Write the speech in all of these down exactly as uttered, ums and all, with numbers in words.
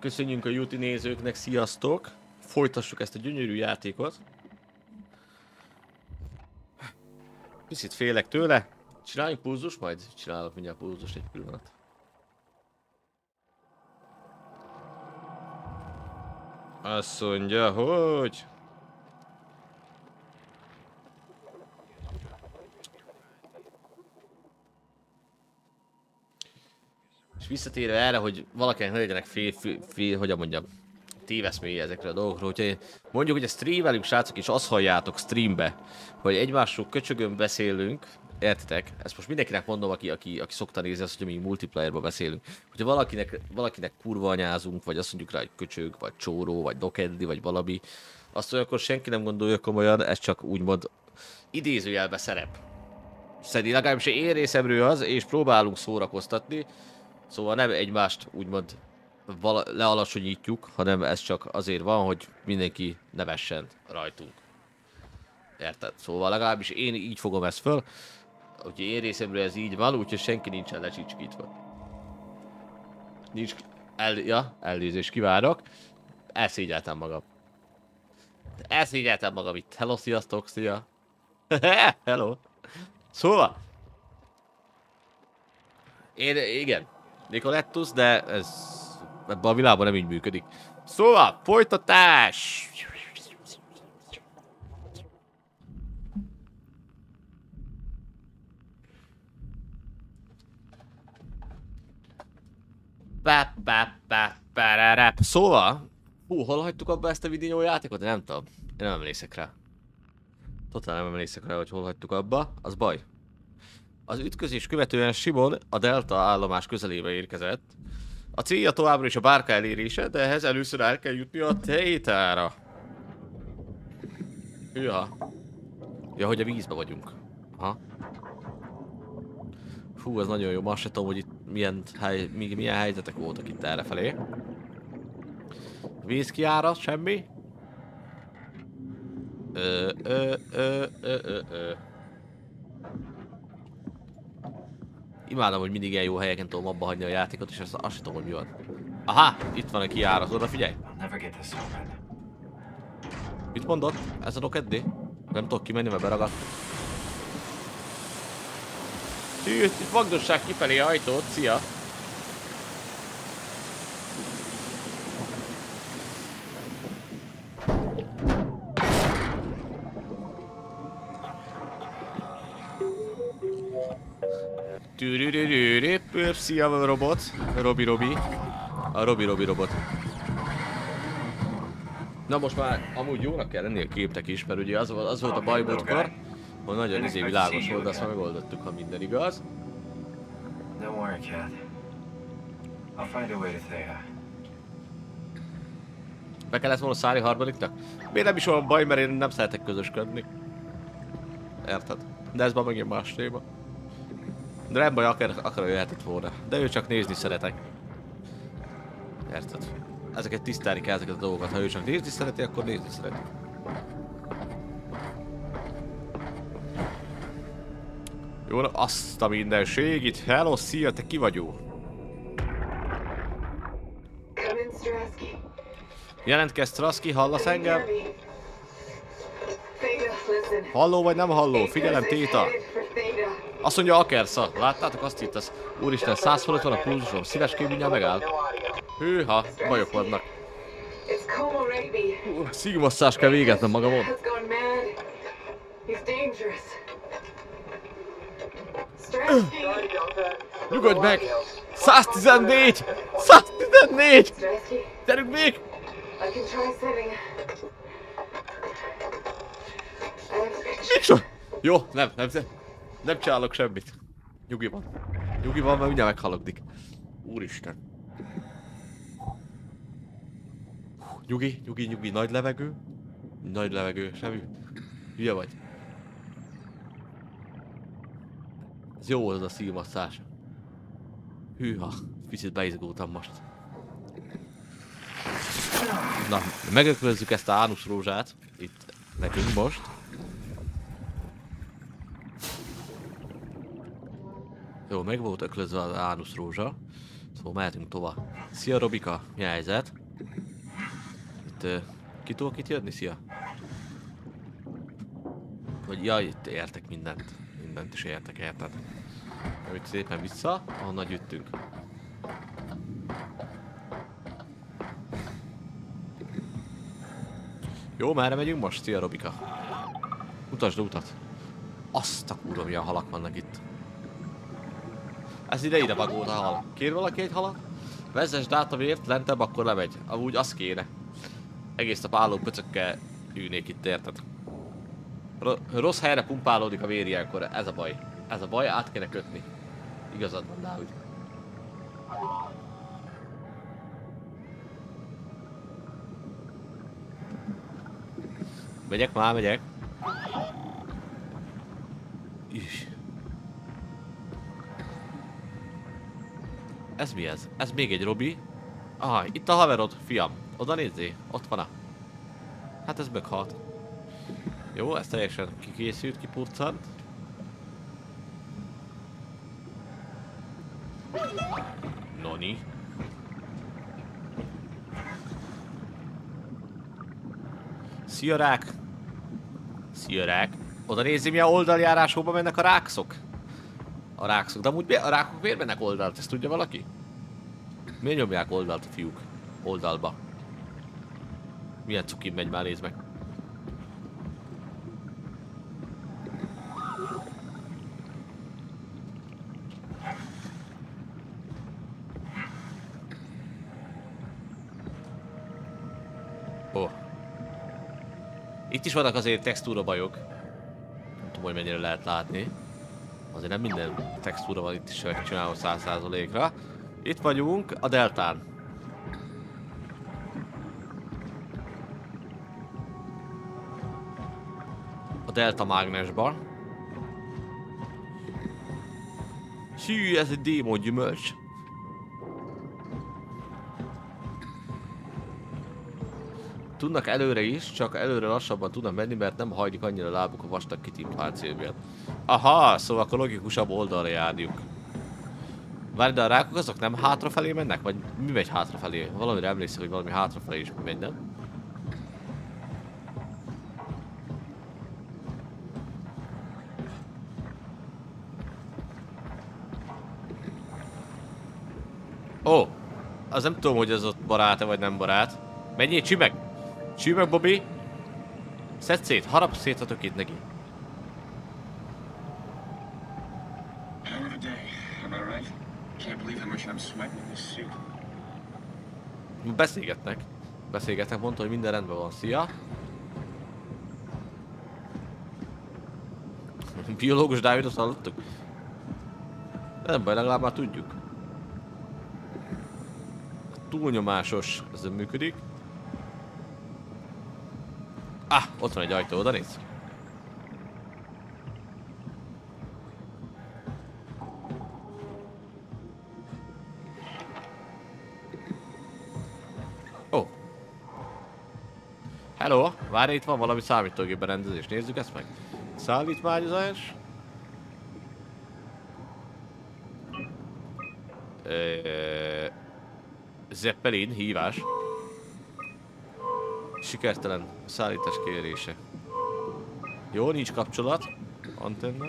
Köszönjünk a YouTube nézőknek, sziasztok! Folytassuk ezt a gyönyörű játékot. Picit félek tőle. Csináljunk pulzus, majd csinálok mindjárt pulzus egy pillanat. Azt mondja, hogy... És visszatérve erre, hogy valakinek ne legyenek fél, fél, fél, hogyan mondjam, téveszméje ezekre a dolgokról. Hogyha mondjuk, hogy a streamelünk, srácok, és azt halljátok streambe, hogy egymásról köcsögön beszélünk, értitek? Ezt most mindenkinek mondom, aki, aki, aki szokta nézni azt, hogy mi multiplayerban beszélünk. Hogyha valakinek, valakinek kurva anyázunk, vagy azt mondjuk rá, hogy köcsög, vagy csóró, vagy dokedli, vagy valami, azt olyankor senki nem gondolja komolyan, ez csak úgymond idézőjelbe szerep. Szerintem legalábbis én részemről az, és próbálunk szórakoztatni. Szóval nem egymást úgymond lealacsonyítjuk, hanem ez csak azért van, hogy mindenki nevessen rajtunk. Érted? Szóval legalábbis én így fogom ezt föl, hogy én részemről ez így van, úgyhogy senki nincsen lecsicskítva. Nincs el, ja, elnézést kívánok. Elszégyeltem magam. Elszégyeltem magam itt. Hello, sziasztok, szia. Hello. Szóval. Én, igen. Nicolettus, de ez ebben a világban nem így működik. Szóval, folytatás! Pá, pá, pá, pá, szóval, hú, hol hagytuk abba ezt a videójátékot? Nem tudom. Én nem emlékszek rá. Totál nem emlékszek rá, hogy hol hagytuk abba. Az baj. Az ütközés követően Simon a Delta állomás közelébe érkezett. A célja továbbra is a bárka elérése, de ehhez először el kell jutni a Theta-ra. Hűha. Ja, hogy a vízbe vagyunk. Aha. Fú, ez nagyon jó. Ma se tudom, hogy itt milyen, hely, milyen helyzetek voltak itt errefelé. Vízkiárat, semmi. Ö, ö, ö, ö, ö, ö. Imádom, hogy mindig ilyen jó helyeken tudom abba hagyni a játékot, és azt, azt sem tudom, hogy mi van. Aha, itt van a kijárat, oda figyelj! Mit mondott? Ez a dokeddi? Nem tudok kimenni, mert beragadt. Hű, itt magdosság kifelé ajtót, szia! Szia, a robot. Robi Robi. A Robi Robi robot. Na most már amúgy jónak kell lenni a képnek is, mert ugye az, az volt a baj múltkor, hogy nagyon izé világos volt, de azt már megoldottuk, ha minden igaz. Be kellett volna szállni harmadiknak? Miért nem is olyan baj, mert én nem szeretek közösködni. Érted? De ez már megint más téma. De nem baj, akár, akár jöhetett volna. De ő csak nézni szeretek. Érted? Ezeket tisztelni kell, ezeket a dolgokat. Ha ő csak nézni szereti, akkor nézni szereti. Jó, na azt a mindenség itt. Hello, szia, te ki vagy jó? Jelentkezz, Strasky, hallasz engem? Halló vagy nem halló? Figyelem, Theta. Azt mondja Akersza. Láttátok azt itt? Az... Úristen, száz fölött van a pulzusom. Szívesként mindjárt megáll. Hűha, bajok vannak. Uh, szívmasszást kell végeznem magamon. Uh, nyugodj meg! száztizennégy! száztizennégy! Gyerünk még! Micsoda? Jó, nem, nem, nem. Nem csinálok semmit. Nyugi van. Nyugi van, mert mindjárt meghalogdik. Úristen. Nyugi, nyugi, nyugi. Nagy levegő. Nagy levegő. Semmi. Hülye vagy. Ez jó volt az a szívmasszás. Hűha. Picit beizgultam most. Na, megöklözzük ezt a ánuszrózsát. Itt nekünk most. Jó, meg volt öklözve az ánuszrózsa. Szóval mehetünk tovább. Szia Robika, mi a helyzet? Itt uh, ki tudok itt jönni? Szia. Vagy jaj, itt értek mindent. Mindent is értek, érted? Amit szépen vissza, ahonnan gyűjtünk. Jó, merre megyünk most? Szia Robika. Mutasd utat. Azt a kurva, milyen halak vannak itt. Ez ide-ide bagót a hal. Kér valaki egy halat? Vezesd át a vért, lentebb akkor lemegy. Amúgy az kéne. Egész nap álló pöcökkel ülnék itt, érted? Rossz helyre pumpálódik a vér ilyenkor, ez a baj. Ez a baj, át kéne kötni. Igazad van, Dávid. Megyek már, megyek. Üss. Ez mi ez? Ez még egy Robi? Ah, itt a haverod, fiam. Oda nézzé, ott van a. Hát ez meghalt. Jó, ez teljesen kikészült, kipurcant. Noni. Szia rák! Szia rák! Oda nézzé, milyen oldaljárásokba mennek a rákszok. A rákszok, de amúgy a rákok miért mennek oldalt? Ezt tudja valaki? Miért nyomják oldalt a fiúk? Oldalba. Milyen cukin megy már, nézd meg. Oh. Itt is vannak azért textúra bajok. Nem tudom, hogy mennyire lehet látni. Azért nem minden textúra van itt is megcsinálva száz százalékra. Itt vagyunk a deltán. A delta mágnesban. Hű, ez egy démon gyümölcs. Tudnak előre is, csak előre lassabban tudnak menni, mert nem hajlik annyira a lábuk a vastag kitimpáció miatt. Aha, szóval akkor logikusabb oldalra járjuk. Várj, de a rákok azok nem hátrafelé mennek? Vagy mi megy hátrafelé? Valamire emlékszem, hogy valami hátrafelé is megy, nem? Ó, oh, az nem tudom, hogy ez ott barát-e vagy nem barát. Menjél, csümeg! Csümeg, Bobby! Szedd szét, harap szét a tökét neki. Beszélgetnek. Beszélgetnek, mondta, hogy minden rendben van. Szia! Biológus Dávidot hallottuk? Nem baj, legalább már tudjuk. Túlnyomásos, ez nem működik. Ah, ott van egy ajtó, oda nézz. Ó. Oh. Hello, várj, itt van valami számítógép berendezés, nézzük ezt meg. Szállítmányozás. Eee... Zeppelin, hívás. Sikertelen szállítás kérése. Jó, nincs kapcsolat. Antenna.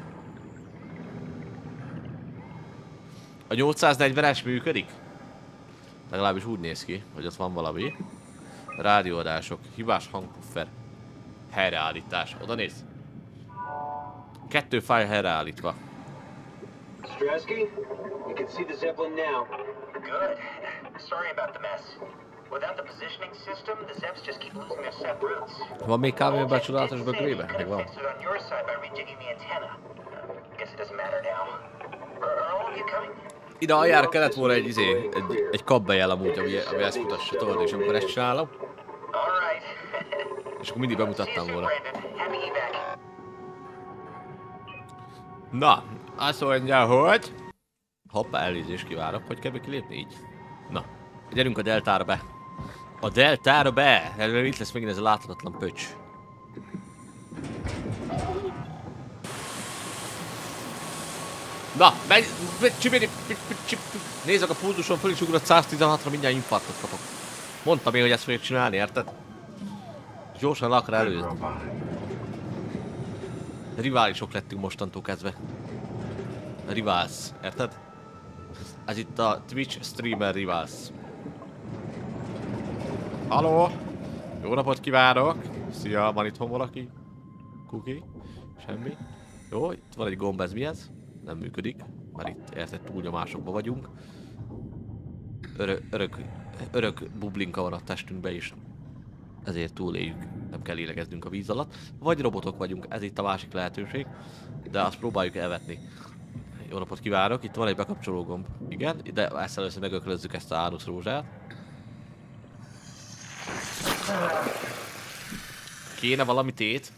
A nyolcszáznegyvenes működik? Legalábbis úgy néz ki, hogy ott van valami. Rádióadások, hibás hangpuffer. Helyreállítás. Oda nézz. Kettő fájl helyreállítva. Strasky, you can see the Zeppelin now. Good. Sorry about the mess. Without the positioning system, the Zeps just keep losing their set routes. Van még kávé a csodálatos bögrébe? Meg van. Fixed it on your side by rejigging the antenna. Guess it doesn't matter now. Are all of you coming? Ide aljára kellett volna egy izé, egy, egy kabbejel amúgy, ami, ami ezt mutassa, tudod, és amikor ezt csinálom. És akkor mindig bemutattam volna. Na, azt mondja, hogy... Hoppá, elnézést kivárok, hogy kell kilépni így. Na, gyerünk a deltára be. A deltára be! Mert itt lesz megint ez a láthatatlan pöcs. Na, menj! Nézzük a pulzuson, föl is ugrott száztizenhatra, mindjárt infarktot kapok. Mondtam én, hogy ezt fogjuk csinálni, érted? Gyorsan le akar előzni. Riválisok lettünk mostantól kezdve. Rivals, érted? Ez itt a Twitch streamer Rivals. Halló! Jó napot kívánok! Szia, van itthon valaki? Kuki? Semmi? Jó, itt van egy gomb, ez mi ez? Nem működik, mert itt érted túlnyomásokban vagyunk. Örök, örök, örök bublinka van a testünkbe is. Ezért túléljük, nem kell lélegeznünk a víz alatt. Vagy robotok vagyunk, ez itt a másik lehetőség. De azt próbáljuk elvetni. Jó napot kívánok, itt van egy bekapcsoló gomb. Igen, de ezt először megöklözzük ezt a Ánusz rózsát. Kéne valami tét?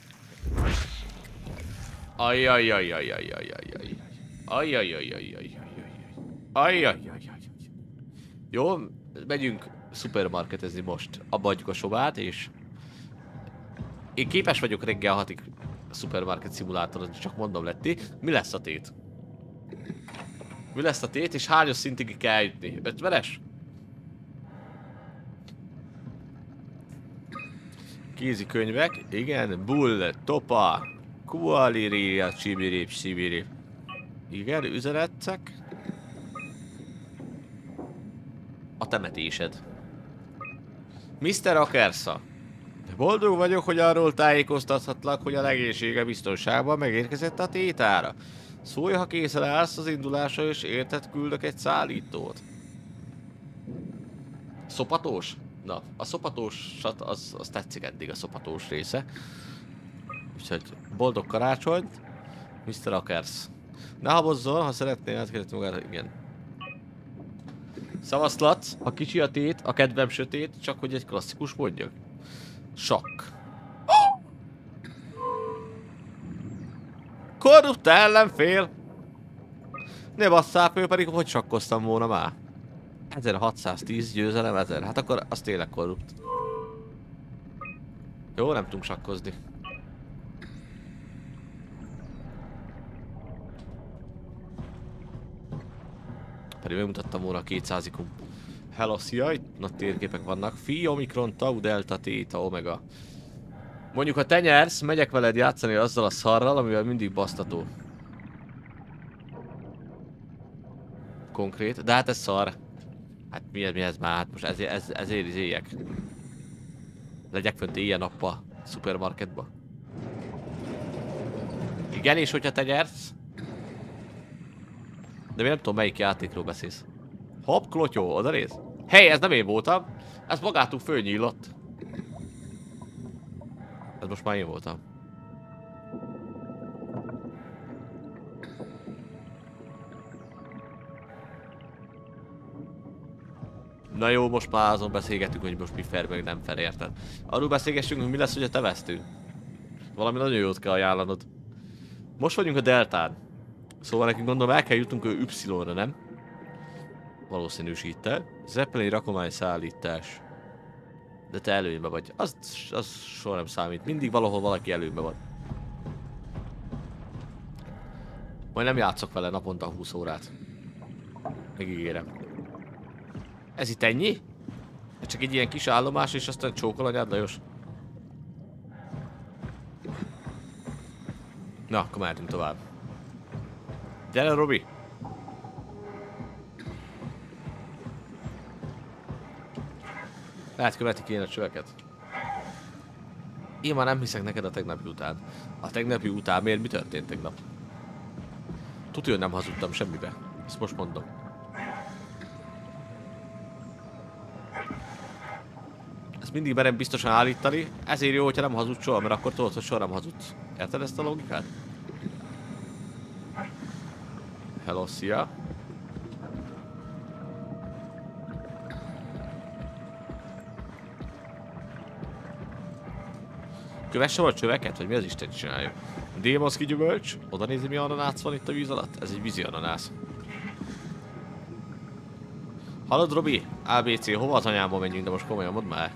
Ajjajjajjajjajjajjajjaj. Ajjajjajjajjajjajjaj. Ajjajjajjajjaj. Jó, megyünk szupermarketezni most. Abba adjuk a sobát, és... Én képes vagyok reggel hatig a szupermarket szimulátorozni, csak mondom Letti. Mi lesz a tét? Mi lesz a tét, és hányos szintig kell jutni? ötvenes? Kézikönyvek, igen, bull, topa, kualiria, csibirip, sibirip. Igen, üzenettek. A temetésed. miszter Akersa. Boldog vagyok, hogy arról tájékoztathatlak, hogy a legénysége biztonságban megérkezett a tétára. Szólj, ha készen állsz az indulásra, és érted, küldök egy szállítót. Szopatós? Na, a szopatósat, az, az tetszik eddig, a szopatós része. Úgyhogy boldog karácsonyt, miszter Akers. Ne habozzon, ha szeretnél átkérdetni magát, igen. Szavazlat, a kicsi a tét, a kedvem sötét, csak hogy egy klasszikus mondjak. Sakk. Korrupt ellenfél! Ne basszál föl, pedig hogy sakkoztam volna már? ezerhatszáztíz győzelem, ezer. Hát akkor az tényleg korrupt. Jó, nem tudunk sakkozni. Pedig megmutattam volna a kétszázikum. Hello, szia, itt nagy térképek vannak. Phi, Omikron, Tau, Delta, Theta, Omega. Mondjuk, ha te nyersz, megyek veled játszani azzal a szarral, amivel mindig basztató. Konkrét, de hát ez szar. Hát mi ez, mi ez már? Hát most ezért, ez, ezért izéljek. Legyek fönt éjjel-nappal szupermarketba. Igen, és hogyha te nyersz? De én nem tudom, melyik játékról beszélsz. Hopp, klotyó, oda néz. Hey, ez nem én voltam. Ez magától fölnyílott. Ez most már én voltam. Na jó, most már azon beszélgetünk, hogy most mi fair, meg nem fair, érted? Arról beszélgessünk, hogy mi lesz, hogyha te vesztünk. Valami nagyon jót kell ajánlanod. Most vagyunk a Deltán. Szóval nekünk gondolom el kell jutnunk Y-ra, nem? Valószínűsítel. Zeppelin rakomány szállítás. De te előnybe vagy. Az, az soha nem számít. Mindig valahol valaki előnybe van. Majd nem játszok vele naponta húsz órát. Megígérem. Ez itt ennyi? Ez csak egy ilyen kis állomás, és aztán csókol anyád, Lajos. Na, akkor mehetünk tovább. Gyere, Robi! Lehet követik én a csöveket. Én már nem hiszek neked a tegnapi után. A tegnapi után miért? Mi történt tegnap? Tudja, hogy nem hazudtam semmibe. Ezt most mondom. Ezt mindig merem biztosan állítani. Ezért jó, hogyha nem hazudsz soha, mert akkor tudod, hogy soha nem hazudsz. Érted ezt a logikát? Hello, szia! Kövesse a csöveket, vagy mi az Isten csinálja? Démoszki gyümölcs, oda nézi, mi ananász van itt a víz alatt? Ez egy vízi ananász. Hallod, Robi? á bé cé, hova az anyámba menjünk, de most komolyan, mondd már.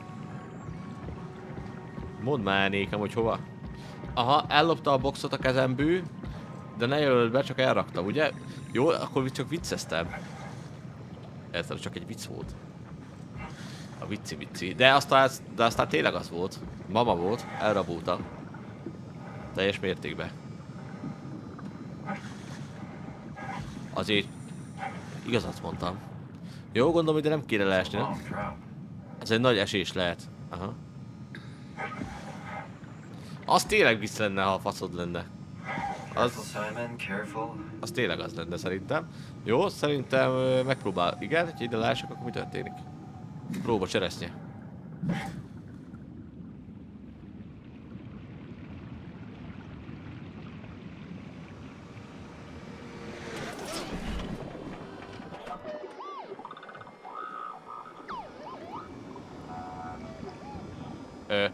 Mondd már nékem, hogy hova. Aha, ellopta a boxot a kezemből, de ne jelöld be, csak elrakta, ugye? Jó, akkor csak vicceztem. Ez csak egy vicc volt. A vicci vicci. De aztán, de aztán tényleg az volt. Mama volt, elrabolta. Teljes mértékben. Azért igazat mondtam. Jó, gondolom, hogy de nem kéne leesni, nem? Ez egy nagy esés lehet. Aha. Az tényleg vicc lenne, ha a faszod lenne. Az, az tényleg az lenne szerintem. Jó, szerintem megpróbál. Igen, hogy ide leesek, akkor mi történik? Próba cseresznye. Ö.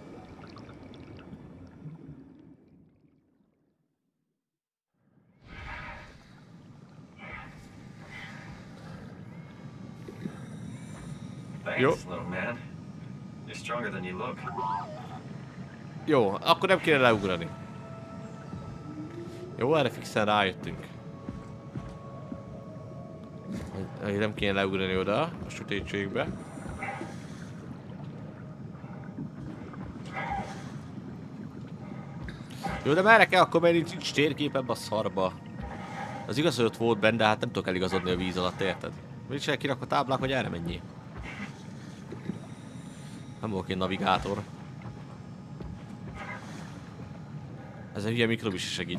Jó. Jó, akkor nem kéne leugrani. Jó, erre fixen rájöttünk. Hogy nem kéne leugrani oda, a sötétségbe. Jó, de merre kell akkor menni, nincs térkép ebbe a szarba. Az igaz, hogy ott volt benne, de hát nem tudok eligazodni a víz alatt, érted? Mit csinál, kirak a táblák, hogy erre menjél? Nem vagyok én navigátor. Ez egy hülye mikrob is segít.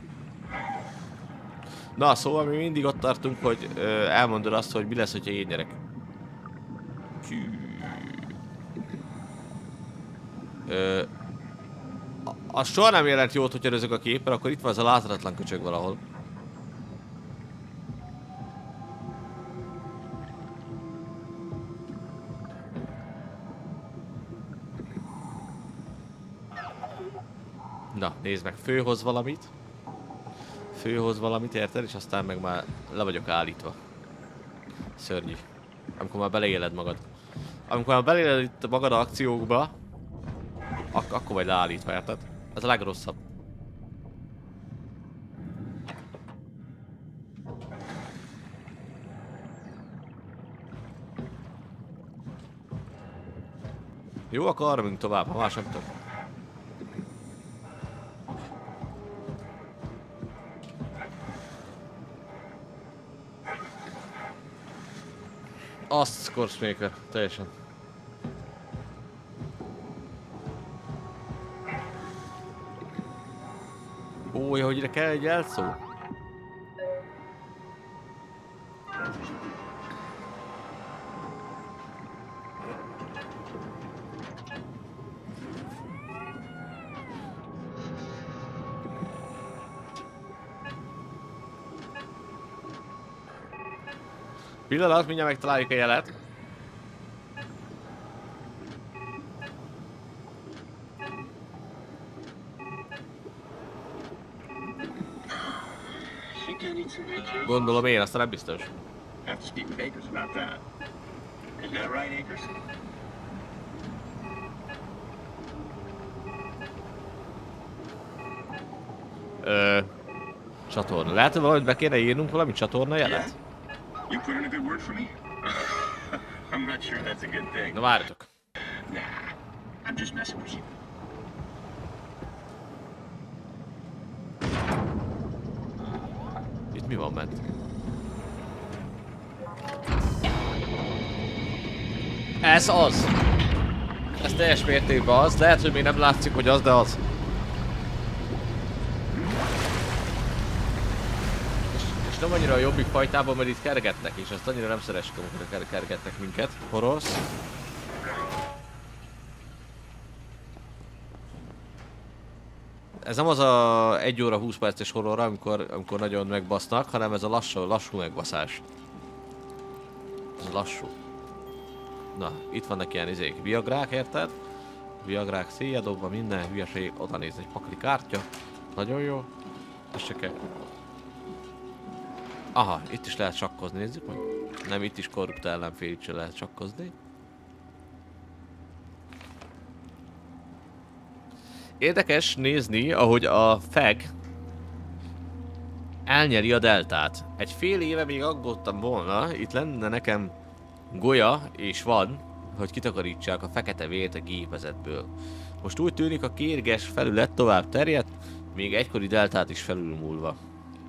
Na, szóval mi mindig ott tartunk, hogy ö, elmondod azt, hogy mi lesz, hogyha én nyerek. Ö, az soha nem jelent jót, hogy örözök a képen, akkor itt van az a láthatatlan köcsög valahol. Na, nézd meg, főhoz valamit. Főhoz valamit, érted? És aztán meg már le vagyok állítva. Szörnyű. Amikor már beleéled magad. Amikor már beleéled itt magad a akciókba, ak akkor vagy leállítva, érted? Ez a legrosszabb. Jó, akkor arra megyünk tovább, ha más nem tudom. Azt Scoresmaker, teljesen. Ó, ja, hogy ide kell egy jelszó? Pillanat, mindjárt megtaláljuk a jelet. Gondolom én, aztán nem biztos. Ö... Csatorna. Lehet, hogy valahogy be kéne írnunk valami csatorna jelet? You put in a good word for me? I'm not sure that's a good thing. Na várjatok. Nah, I'm just messing with you. Itt mi van bent? Ez az! Ez teljes mértékben az. Lehet, hogy még nem látszik, hogy az, de az. És nem annyira a jobbik fajtában, mert itt kergetnek, és azt annyira nem szeressük, amikor kergetnek minket. Horosz. Ez nem az a egy óra húsz perces horror, amikor, amikor nagyon megbasznak, hanem ez a lassú, lassú megbaszás. Ez a lassú. Na, itt vannak ilyen izék, viagrák, érted? Viagrák széjjel dobva, minden hülyeség, oda néz egy pakli kártya. Nagyon jó. Ez se kell. Aha, itt is lehet sakkozni, nézzük meg. Nem, itt is korrupt ellenfél, itt se lehet sakkozni. Érdekes nézni, ahogy a feg elnyeri a deltát. Egy fél éve még aggódtam volna, itt lenne nekem golya, és van, hogy kitakarítsák a fekete vért a gépezetből. Most úgy tűnik, a kérges felület tovább terjedt, még egykori deltát is felülmúlva.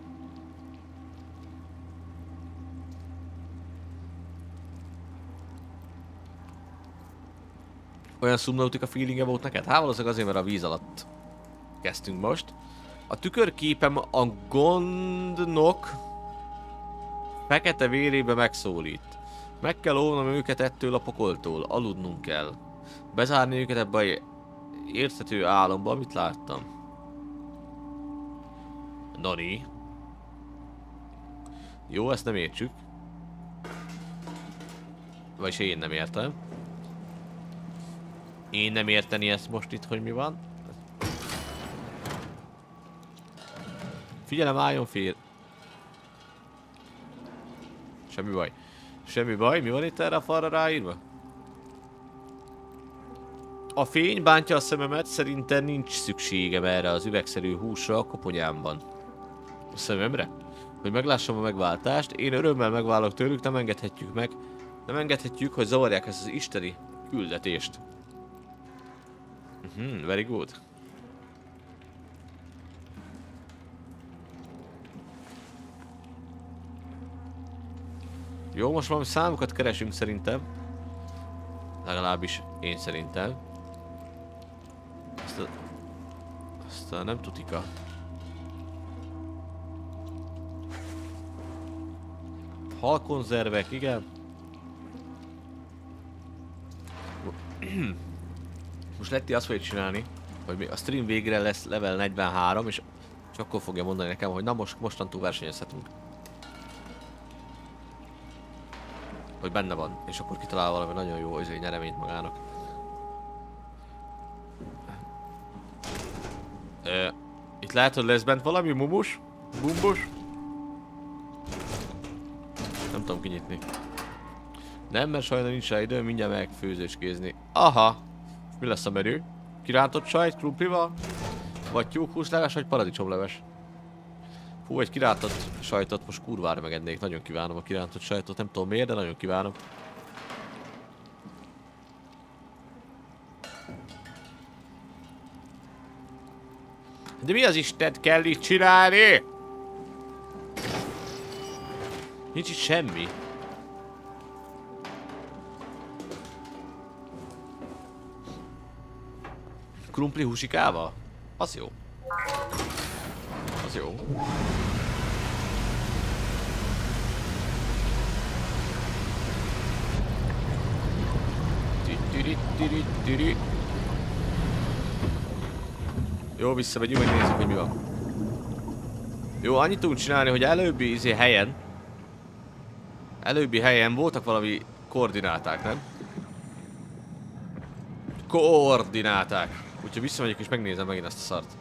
Olyan Subnautica feelingje volt neked? Hát valószínűleg azért, mert a víz alatt kezdtünk most. A tükörképem a gondnok fekete vérébe megszólít. Meg kell óvnom őket ettől a pokoltól, aludnunk kell. Bezárni őket ebbe a érthető álomba, amit láttam. Nani. Jó, ezt nem értsük. Vagyis én nem értem. Én nem érteni ezt most itt, hogy mi van. Figyelem, álljon fél. Semmi baj. Semmi baj, mi van itt erre a falra ráírva? A fény bántja a szememet, szerintem nincs szükségem erre az üvegszerű húsra a koponyámban. A szememre? Hogy meglássam a megváltást, én örömmel megválok tőlük, nem engedhetjük meg. Nem engedhetjük, hogy zavarják ezt az isteni küldetést. Mhm, very good. Jó, most valami számokat keresünk szerintem. Legalábbis én szerintem. Azt a... Azt a nem tutika. Halkonzervek, igen. Most Letti azt fogja csinálni, hogy a stream végre lesz level negyvenhárom, és csak akkor fogja mondani nekem, hogy na most mostantól versenyezhetünk. Hogy benne van, és akkor kitalál valami nagyon jó izé, nyereményt magának. Ö, itt lehet, hogy lesz bent valami mumus? Bumbus? Nem tudom kinyitni. Nem, mert sajnos nincs rá idő, mindjárt megfőzőskézni. Aha! Mi lesz a menü? Kirántott sajt, krumplival? Vagy tyúkhúsleves, vagy paradicsomleves? Hú, egy kirántott sajtot most kurvára megennék. Nagyon kívánom a kirántott sajtot, nem tudom miért, de nagyon kívánom. De mi az Istent kell itt csinálni? Nincs itt semmi. Krumpli húsikával? Az jó. Az jó. Jó, visszamegyünk, megnézzük, hogy mi van. Jó, annyit tudunk csinálni, hogy előbbi izé helyen Előbbi helyen voltak valami koordináták, nem? Koordináták. Úgyhogy visszamegyek és megnézem megint ezt a szart.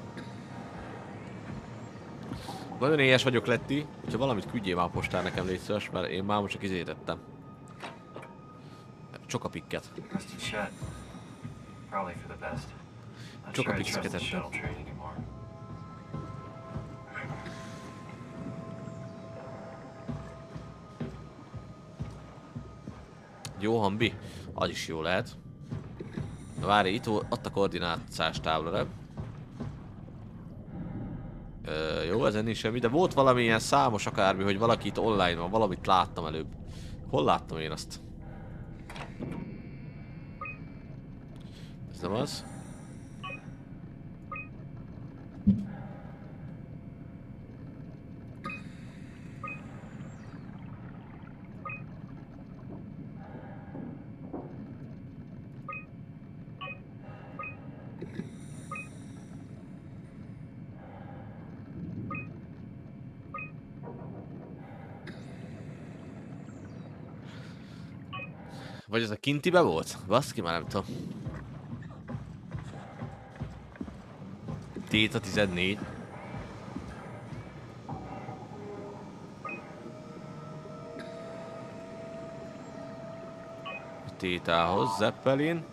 Nagyon éhes vagyok, Letti, hogyha valamit küldjél már a postán nekem, légy szíves, mert én már most csak izét ettem. Csokapikket. Csokapikket ettem. Jó, Hambi? Az is jó lehet. Na várj, itt ott a koordinátszás tábla, nem? Ö, jó, ezen nincs semmi, de volt valami ilyen számos akármi, hogy valaki itt online van, valamit láttam előbb. Hol láttam én azt? Ez nem az? Vagy ez a kintibe volt? Baszki, már nem tudom. Téta tizennégy. Tétához, Zeppelin.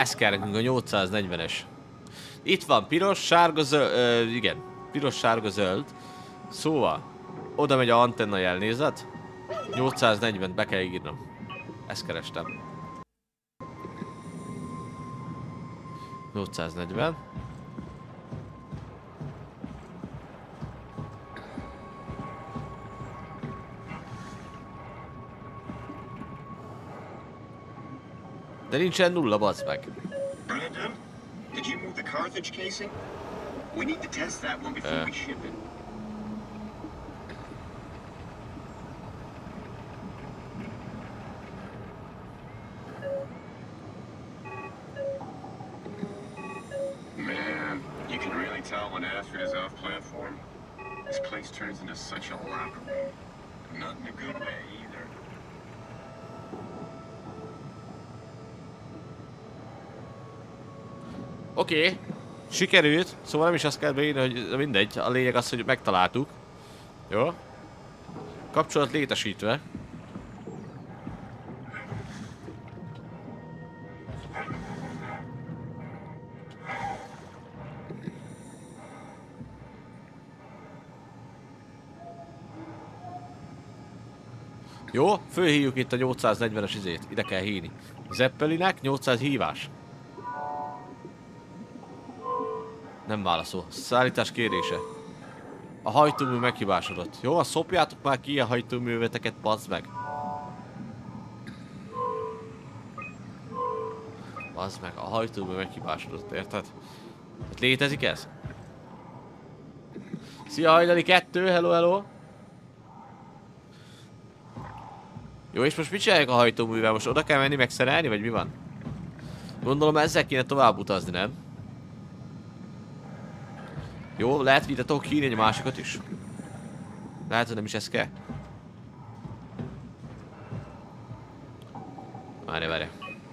Ez kell nekünk a nyolcszáznegyvenes. Itt van piros, sárga, zöld, ö, igen, piros, sárga, zöld. Szóval, oda megy a antenna jelnézet. nyolcszáznegyven be kell írnom. Ezt kerestem. nyolcszáznegyven. De nincsen nulla, bazd meg. Brandon, did you move the Carthage casing? We need to test that one before Uh. we ship it. Man, you can really tell when Astrid is off platform. This place turns into such a locker room. Not in a good way either. Oké, okay. Sikerült, szóval nem is azt kell beírni, hogy mindegy, a lényeg az, hogy megtaláltuk. Jó? Kapcsolat létesítve. Jó, fölhívjuk itt a nyolcszáznegyvenes izét, ide kell hívni. Zeppelinek nyolcszáz hívás. Nem válaszol. Szállítás kérése. A hajtómű meghibásodott. Jó, szopjátok már ki a hajtóműveteket, bazd meg. Bazd meg, a hajtómű meghibásodott, érted? Hát létezik ez? Szia, hajnali kettő, hello, hello. Jó, és most mit csinálják a hajtóművel? Most oda kell menni megszerelni, vagy mi van? Gondolom ezzel kéne tovább utazni, nem? Jó, lehet, hogy ide tudok hívni egy másikat is. Lehet, hogy nem is ez kell. Várj, várj.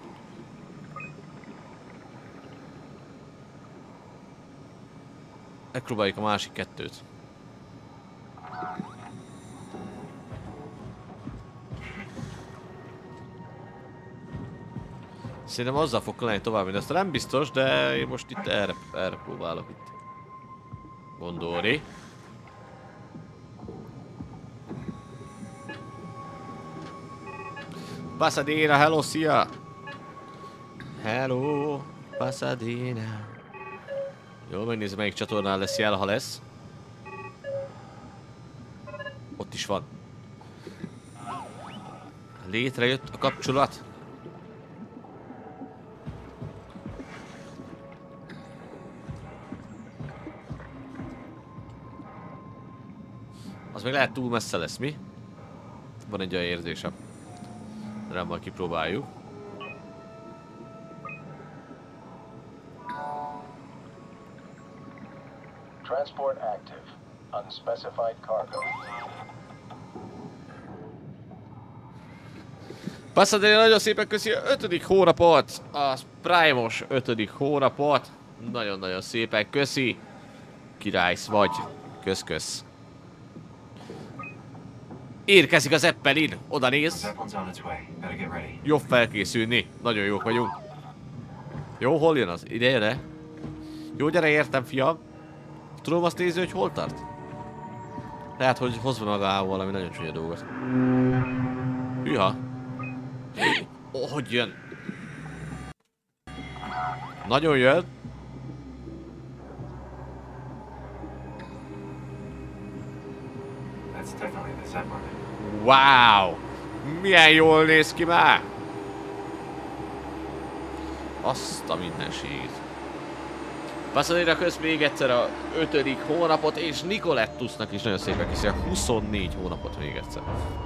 Megpróbáljuk a másik kettőt. Szerintem azzal fog lenni tovább, mint ezt nem biztos, de én most itt erre, erre próbálok itt. Gondolni. Pasadena, hello, szia! Hello, Pasadena. Jó, megnézem, melyik csatornán lesz jel, ha lesz. Ott is van. Létrejött a kapcsolat. Az meg lehet túl messze lesz, mi? Van egy olyan érzésem. Rám majd kipróbáljuk. Transport active. Unspecified cargo. Pasadena, nagyon szépen köszi a ötödik hónapot! A Prime-os ötödik hónapot! Nagyon-nagyon szépen köszi! Királysz vagy! Kösz-kösz! Érkezik az Zeppelin! Oda néz! Jobb felkészülni! Nagyon jók vagyunk! Jó, hol jön az? Ide jön-e? Jó, gyere, értem, fiam! Tudom azt nézni, hogy hol tart? Lehet, hogy hozva magával valami nagyon csúnya dolgot. Hűha! Oh, hogy jön? Nagyon jön! Wow! Milyen jól néz ki már! Azt a mindenségét. Pasadena kösz még egyszer a ötödik hónapot, és Nicolettusnak is nagyon szépen köszi a huszonnégy hónapot még egyszer.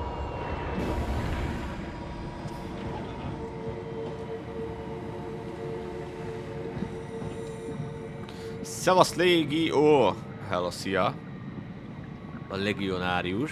Szevasz Légió! Hello, szia! A legionárius.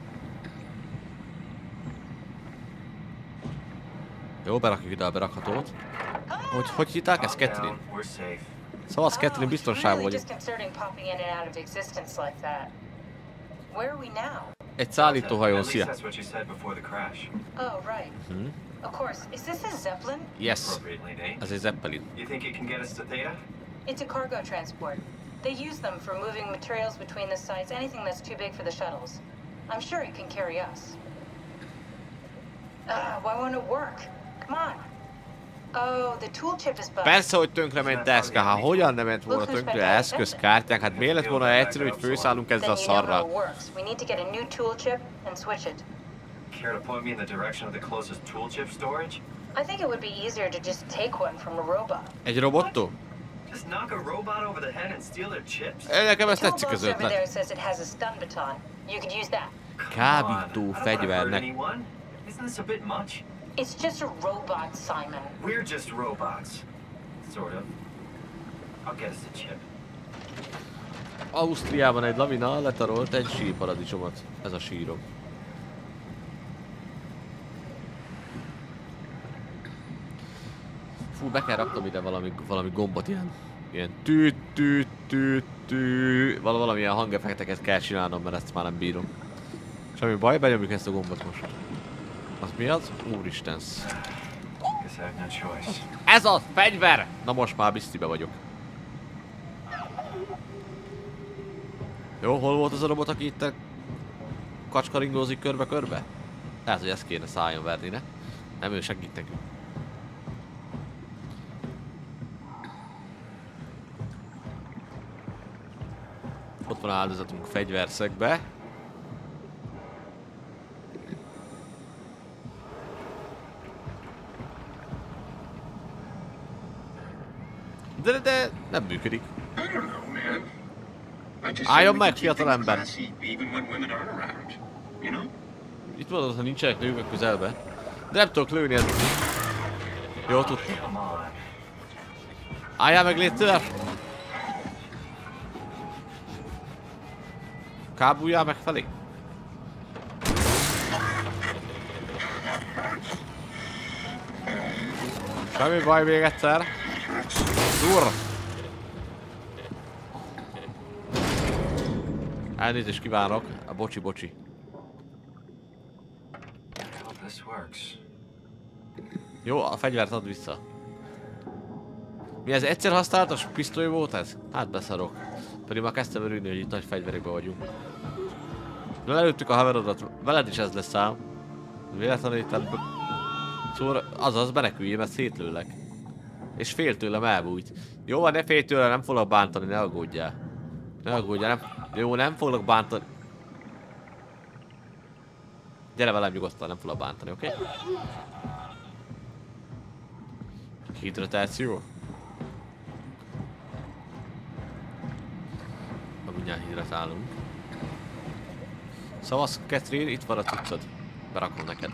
Jó, berakjuk ide a berakhatót. Hogy, hogy hitták ezt, Catherine? Szóval az Catherine biztonságban vagyunk. Where are we now? Egy szállítóhajón, At least szia. that's what you said before the crash. Oh, right. Hmm? Of course. Is this a Zeppelin? Yes. Appropriately named. Ez egy Zeppelin. You think it can get us to Theta? It's a cargo transport. They use them for moving materials between the sites, anything that's too big for the shuttles. I'm sure it can carry us. Uh, why won't it work? Come on. Oh, the tool chip is bugged. Persze, hogy tönkrement eszka, hát hogyan nem ment volna tönkre eszközkártyánk, hát miért lett volna egyszerű, hogy főszállunk ezzel a Then you know how szarral. it works. We need to get a new tool chip and switch it. Care to point me in the direction of the closest tool chip storage? I think it would be easier to just take one from a robot. Egy robottól? Just knock a robot over the head and steal their chips? Nekem ezt The tetszik az toolbox over there ötlet. says it has a stun baton. You could use that. Kábító I don't wanna hurt fegyvernek. anyone. Isn't this a bit much? It's just a robot, Simon. We're just robots. Sort of. I'll get us a chip. Ausztriában egy lavina letarolt egy sírparadicsomot. Ez a sírom. Fú, be kell raknom ide valami, valami gombot, ilyen, ilyen tűt, tűt, tűt, tűt, val valamilyen hangeffekteket kell csinálnom, mert ezt már nem bírom. Semmi baj, benyomjuk ezt a gombot most. Az mi az? Úristen. Guess I have no choice. Ez a fegyver! Na most már biztibe vagyok. Jó, hol volt az a robot, aki itt kacskaringózik körbe-körbe? Lehet, hogy ezt kéne szálljon verni, ne? Nem, ő segít nekünk. Ott van áldozatunk fegyverszegbe. De, de nem működik. I don't know, man. I just Álljon say we meg, can keep fiatal things ember. classy even when women aren't around. You know? Itt mondod, ha nincsenek nők közelbe. De nem tudok lőni ezt. Jó, tudtam. Come on. Álljál meg, légy tőle! Kábuljál meg felé! Semmi baj, még egyszer! Durr! Elnézést kívánok, a bocsi bocsi. I hope this works. Jó, a fegyvert add vissza. Mi ez, egyszer használatos pisztoly volt ez? Hát beszarok. Pedig már kezdtem örülni, hogy itt nagy fegyverekben vagyunk. De lelőttük a haverodat, veled is ez lesz ám. Véletlenül itt el... Szóval azaz, meneküljél, mert szétlőlek. És fél tőlem elbújt. Jó van, ne félj tőle, nem foglak bántani, ne aggódjál. Ne aggódjál, nem... Jó, nem foglak bántani. Gyere velem nyugodtan, nem foglak bántani, oké? Okay? Hidratáció. Na, mindjárt hidratálunk. Szavasz, Catherine, itt van a cuccod. Berakom neked.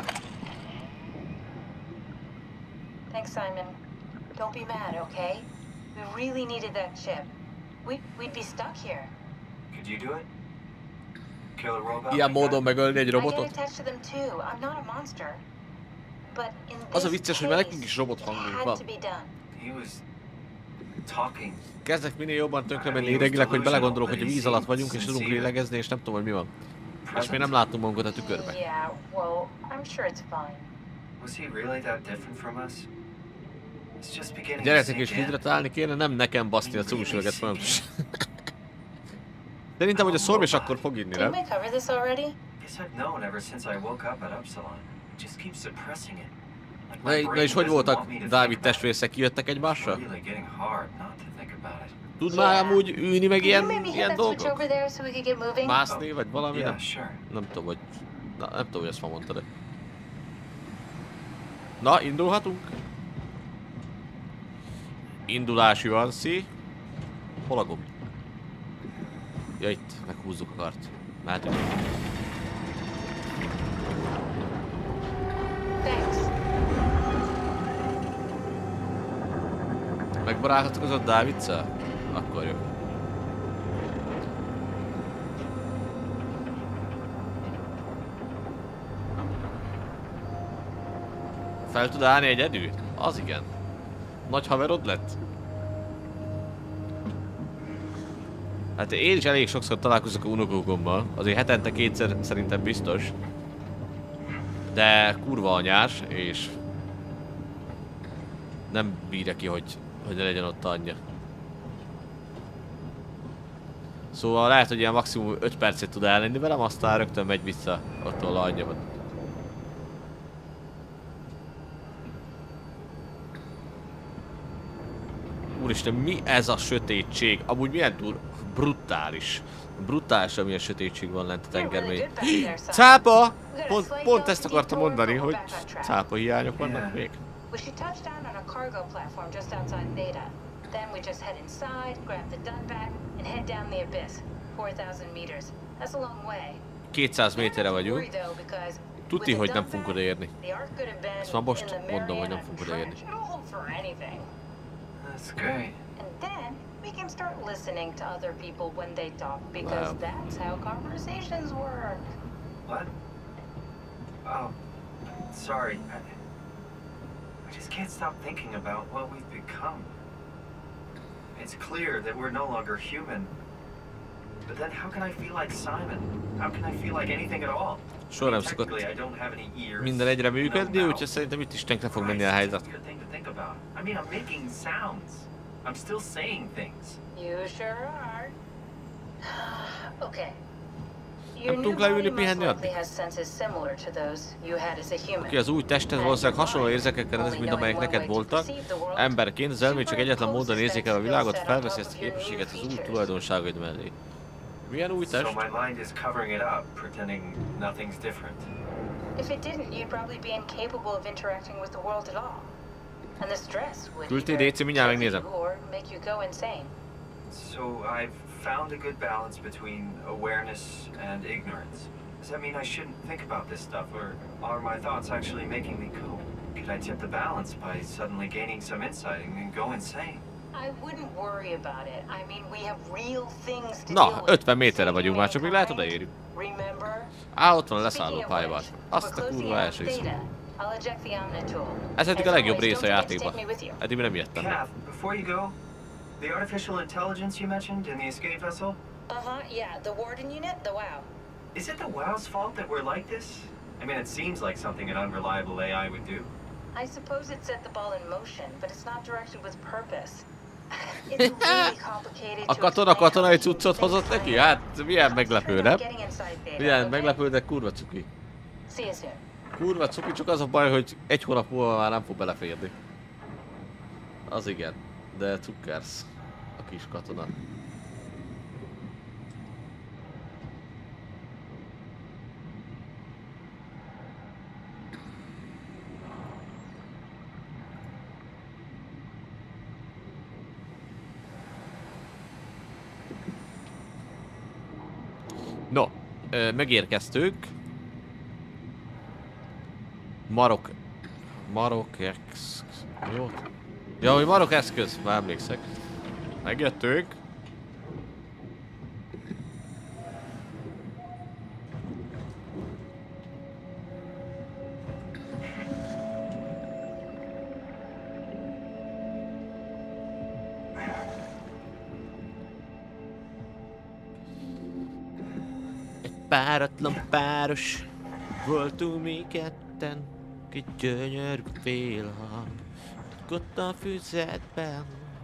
Thanks, Simon. Don't be mad, okay? We really needed that chip. We, we'd be stuck here. Could you do it? Kill a robot? Ilyen like módon that? megölni egy I get robotot? attached to them too. I'm not a monster. But in Az a this vicces, hogy már nekünk case, is robot it hangunk had van. to be done. He was talking. Kezdek minél jobban tönkre menni idegileg, hogy belegondolok, hogy a víz alatt vagyunk és tudunk lélegezni, és nem tudom, hogy mi van. És mi nem látunk magunkat a tükörbe. Yeah, well, I'm sure it's fine. Was he really that different from us? It's just beginning to Gyerekek sink is in. hidratálni kéne, nem nekem baszni a cúmsüveget folyamatosan. Szerintem, hogy a szorm is akkor fog inni, Didn't nem? we cover this already? Guess I've known ever since I woke up at Upsilon. It just keeps suppressing it. Like my Na, na brain és hogy doesn't voltak? want me to think Dávid about testvérszek kijöttek it. It's egymásra? really getting hard not to think about it. Tud már amúgy ülni meg Can you ilyen, maybe hit ilyen that switch dolgok? over there so we could get moving? Mászni, vagy valami? Yeah, Nem, sure. nem tudom, hogy... Na, nem tudom, hogy ezt ma mondtad -e. Na, indulhatunk? Indulási van, szí. Hol a gomb? Ja, itt, meghúzzuk a kart. Mehetünk. Thanks. Megbarátkozott Dávidszel? Akkor jó. Fel tud állni egyedül? Az igen. Nagy haverod lett? Hát én is elég sokszor találkozok a unokókommal, azért hetente kétszer szerintem biztos. De kurva anyás, és nem bírja ki, hogy, hogy ne legyen ott anyja. Szóval lehet, hogy ilyen maximum öt percet tud ellenni velem, aztán rögtön megy vissza attól a anyja. Úristen, mi ez a sötétség? Amúgy milyen dur... brutális. Brutális, amilyen sötétség van lent a tengermély. Cápa! Pont, pont ezt akartam mondani, hogy cápa hiányok vannak még. We should touch down on a cargo platform just outside Theta. Then we just head inside, grab the Dunback, and head down the abyss. four thousand meters. That's a long way. kétszáz méterre vagyunk. Tuti, hogy nem fogunk odaérni. Ezt már most mondom, hogy nem fogunk odaérni. That's great. And then we can start listening to other people when they talk, because Wow. that's how conversations work. What? Oh, sorry. I, I just can't stop thinking about what we've become. It's clear that we're no longer human. But then how can I feel like Simon? How can I feel like anything at all? Soha nem szokott minden egyre működni, úgyhogy szerintem itt is tönkre fog menni a helyzet. I mean, I'm making sounds. I'm still saying things. You sure are. Okay. Nem Your new tudunk body leülni most pihenni likely addig? has senses similar to those you had as a human. Aki az új tested valószínűleg hasonló érzékekkel rendelkezik, mint amelyek neked voltak. Emberként az elmény csak egyetlen módon érzékel el a világot, felveszi ezt a képességet az új tulajdonságaid mellé. Milyen új test? So my mind is covering it up, pretending nothing's different. If it didn't, you'd probably be incapable of interacting with the world at all. And the stress would Küldtél either dé cé, mindjárt kill megnézem. you or make you go insane. So I've found a good balance between awareness and ignorance. Does that mean I shouldn't think about this stuff, or are my thoughts actually making me go? Could I tip the balance by suddenly gaining some insight and then go insane? I wouldn't worry about it. I mean, we have real things to Na, deal with. ötven méterre vagyunk már, csak még lehet odaérjük. Remember? Á, ott van a leszálló Speaking of pályában. which, Azt we're a closing kurva out első is. Theta. I'll eject the Omnitool. Ez eddig a As legjobb always, rész a don't forget to játékban. take me with you. Eddig mi nem ijedtem meg. Kath, before you go, the artificial intelligence you mentioned in the escape vessel, Uh-huh, yeah, the Warden unit, the WOW. is it the WoW's fault that we're like this? I mean, it seems like something an unreliable A I would do. I suppose it set the ball in motion, but it's not directed with purpose. It's really complicated A to katona explain katonai how cuccot things hozott neki? play Hát, out. milyen Concentrate meglepő, on nem? getting inside Theta, Milyen okay? meglepő, de kurva cuki. See you soon. Kurva cuki, csak az a baj, hogy egy hónap múlva már nem fog beleférni. Az igen, de cukkersz. A kis katona. No, ö, megérkeztünk. Marok... Marok ex... Jó? Ja, hogy Marok eszköz, már emlékszek. Megjöttünk. Páratlan páros voltunk mi ketten, egy gyönyörű félhang ott a füzetben.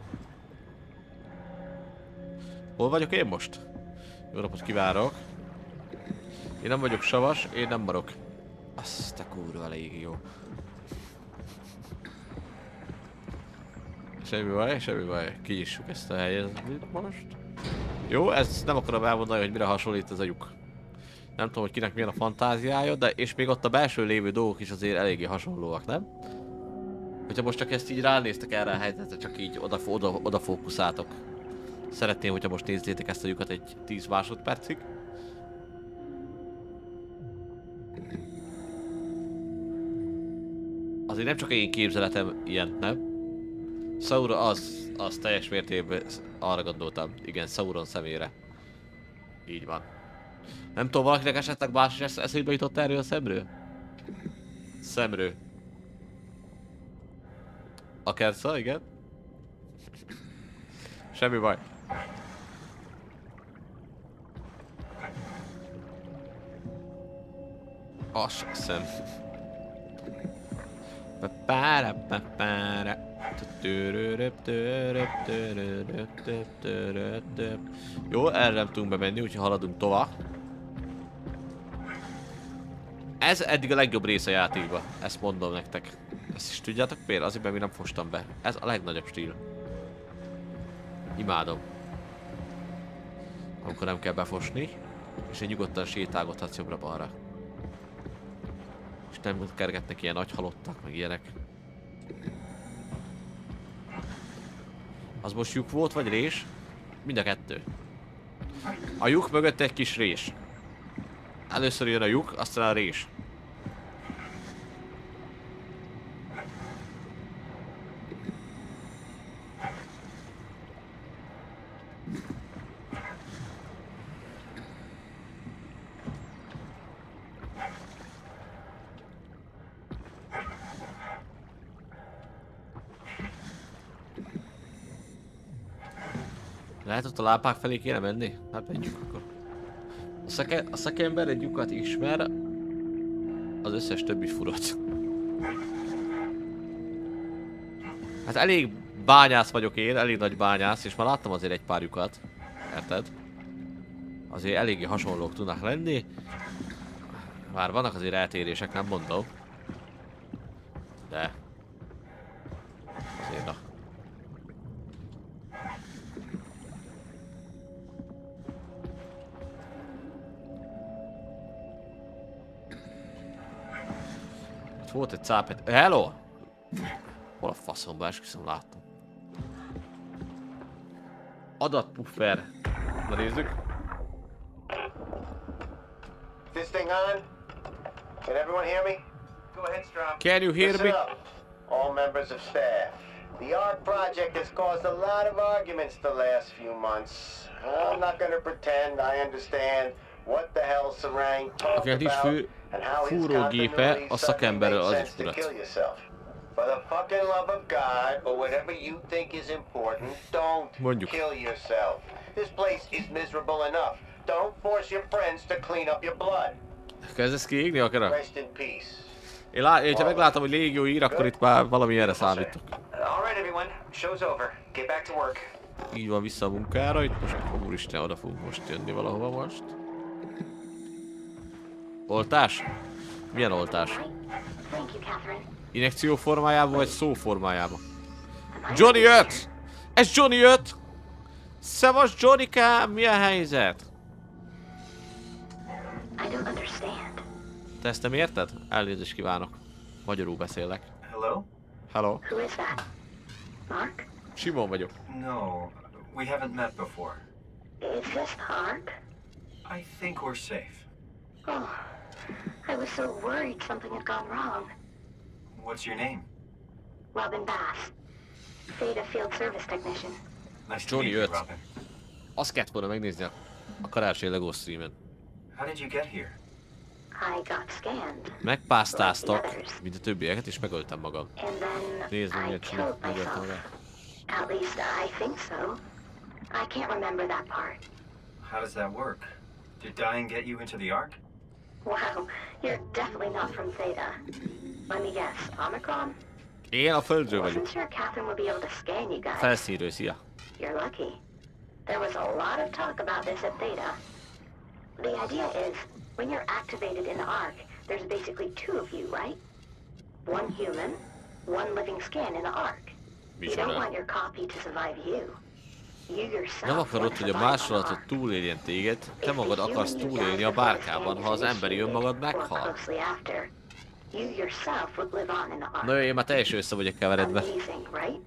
Hol vagyok én most? Jó napot kívánok! Én nem vagyok savas, én nem marok. Azt a kurva elég jó. Semmi baj, semmi baj. Kinyissuk ezt a helyet most. Jó, ezt nem akarom elmondani, hogy mire hasonlít ez a lyuk. Nem tudom, hogy kinek milyen a fantáziája, de és még ott a belső lévő dolgok is azért eléggé hasonlóak, nem? Hogyha most csak ezt így ránéztek erre a helyzetre, csak így oda, oda, oda fókuszáltok. Szeretném, hogyha most nézzétek ezt a lyukat egy tíz másodpercig. Azért nem csak én képzeletem ilyen, nem? Sauron az, az teljes mértékben arra gondoltam. Igen, Sauron szemére. Így van. Nem tudom, valakinek esetleg más is eszébe jutott erről a szemről? Szemről. A kerca, igen. Semmi baj. Azt sem hiszem. Papára, papára. Jó, erre nem tudunk bemenni, úgyhogy haladunk tovább. Ez eddig a legjobb része a játékban, ezt mondom nektek. Ezt is tudjátok például, azért mert mi nem fostam be. Ez a legnagyobb stíl. Imádom. Amikor nem kell befosni, és egy nyugodtan sétálgathatsz jobbra-balra. És nem kergetnek ilyen nagy halottak, meg ilyenek. Az most lyuk volt, vagy rés? Mind a kettő. A lyuk mögött egy kis rés. Először jön a lyuk, aztán a rés. Lehet ott a lápák felé kéne menni? Hát menjünk akkor. A, szake, a szakember egy lyukat ismer, az összes többi furot. Hát elég bányász vagyok én, elég nagy bányász, és már láttam azért egy pár lyukat. Érted? Azért eléggé hasonlók tudnak lenni. Már vannak azért eltérések, nem mondom. De... azért na. Volt egy cápet. Hello! Hol a faszomba, esküszöm, láttam. Adatpuffer. Na nézzük. This thing on? Can everyone hear me? Go ahead, Strom. Can you hear Listen me? up, all members of staff. The ARC project has caused a lot of arguments the last few months. I'm not gonna pretend I understand what the hell Sarang talked Akinek nincs about fő and how his fúrógépe, a continuity szakemberről suddenly az makes is sense to tudat. kill yourself. For the fucking love of God, or whatever you think is important, don't Mondjuk. kill yourself. This place is miserable enough. Don't force your friends to clean up your blood. Kezdesz kiégni akár? Rest in peace. Én lá én, ha meglátom, hogy légió ír, akkor itt már valami erre számítok. All right, everyone. Show's over. Get back to work. Így van, vissza a munkára, itt most, úristen, oda fogunk most jönni valahova most. Oltás? Milyen oltás? Thank you, Catherine. Injekció formájában, vagy szó formájában? Johnny öt! Ez Johnny öt! Szevasz, Johnnykám, mi a helyzet? I don't understand. Te ezt nem érted? Elnézést kívánok. Magyarul beszélek. Hello? Hello. Who is that? Mark? Simon vagyok. No, we haven't met before. Is this Mark? I think we're safe. Oh, I was so worried something had gone wrong. What's your name? Robin Bass. Theta Field Service Technician. Nice to Johnny meet you, öt. Robin. Azt kellett volna megnézni a, a karácsony Lego streamen. How did you get here? I got scanned, Megpásztáztak, mint a többieket, és megöltem magam. and then Nézd meg, I miért killed csinál, megöltem myself. magam. At least I think so. I can't remember that part. How does that work? Did dying get you into the Ark? Wow, you're definitely not from Theta. Let me guess, Omicron? Én a földről vagyok. Wasn't sure Catherine would be able to scan you guys. Felszínről, szia. You're lucky. There was a lot of talk about this at Theta. The idea is, when you're activated in the Ark, there's basically two of you, right? One human, one living skin in the Ark. You don't Micsoda? want your copy to survive you. You yourself Nem akarod, want to hogy a survive másolatot on Ark. túléljen téged, te If magad the akarsz human you túlélni guys a have bárkában, ha az is emberi önmagad initiated, or meghal. closely after, you yourself would live on in the Ark. Na jó, én már teljesen össze vagyok keveredve. Amazing, right?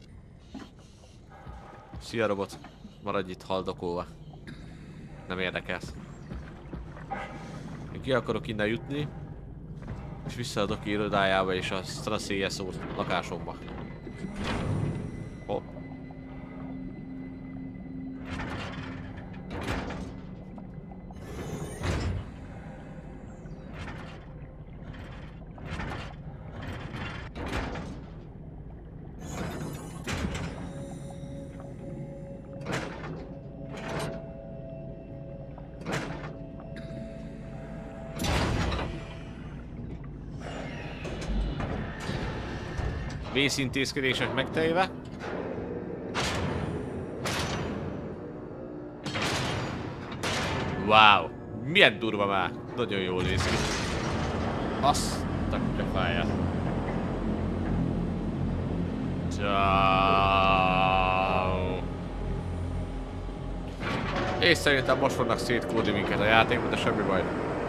Szia, robot. Maradj itt haldokolva. Nem érdekelsz. Én ki akarok innen jutni, és vissza a doki irodájába, és aztán a széjjel szól lakásomba. Hopp. Vészintézkedések megtejve. Wow! Milyen durva már! Nagyon jól néz ki. Azt a kutyafáját. Ciao. És szerintem most fognak szétkúrni minket a játékban, de semmi baj.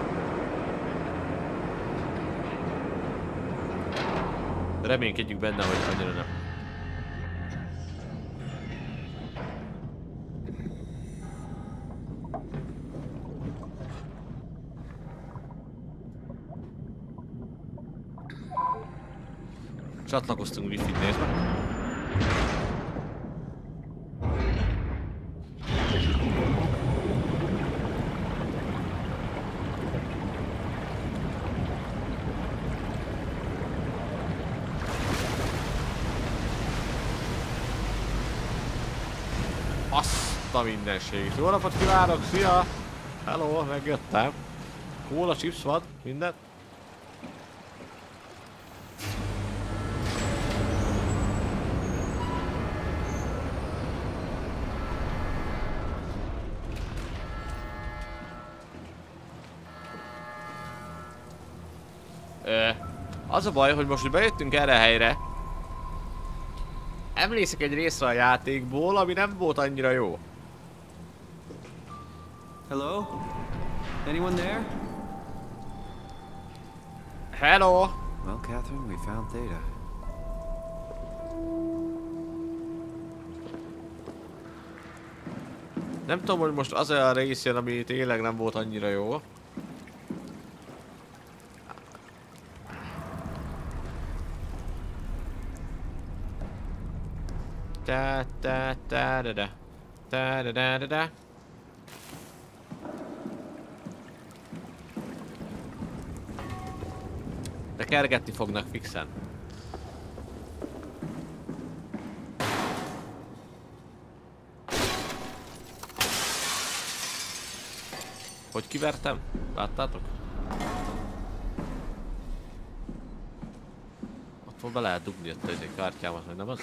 Reménykedjük benne, hogy annyira nem. Csatlakoztunk wifi-t, nézd meg. Azt a mindenségét. Jó napot kívánok, szia! Hello, megjöttem. Kóla, chips van, mindent. Az a baj, hogy most, hogy bejöttünk erre a helyre, emlékszek egy részre a játékból, ami nem volt annyira jó. Hello? Anyone there? Hello! Well, Catherine, we found Theta. Nem tudom, hogy most az a rész jön, ami tényleg nem volt annyira jó. Ta ta ta da da ta da da da da. De kergetni fognak fixen. Hogy kivertem? Láttátok? Ott van, be lehet dugni ott egy kártyámat, vagy nem az?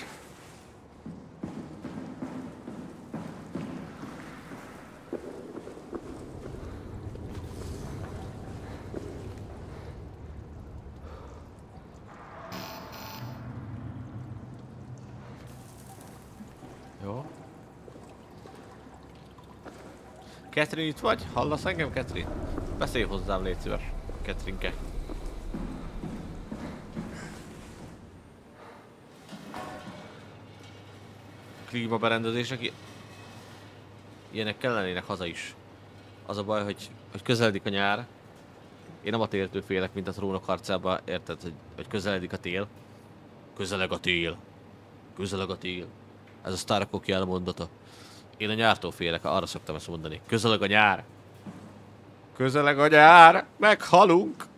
Jó. Catherine, itt vagy? Hallasz engem, Catherine? Beszélj hozzám, légy szíves, Catherine-ke. Klímaberendezések, ilyenek kellenének haza is. Az a baj, hogy, hogy közeledik a nyár. Én nem a téltől félek, mint a Trónok harcában, érted, hogy, hogy közeledik a tél. Közeleg a tél. Közeleg a tél. Ez a Starkoki elmondata. Én a nyártól félek, arra szoktam ezt mondani. Közeleg a nyár. Közeleg a nyár. Meghalunk.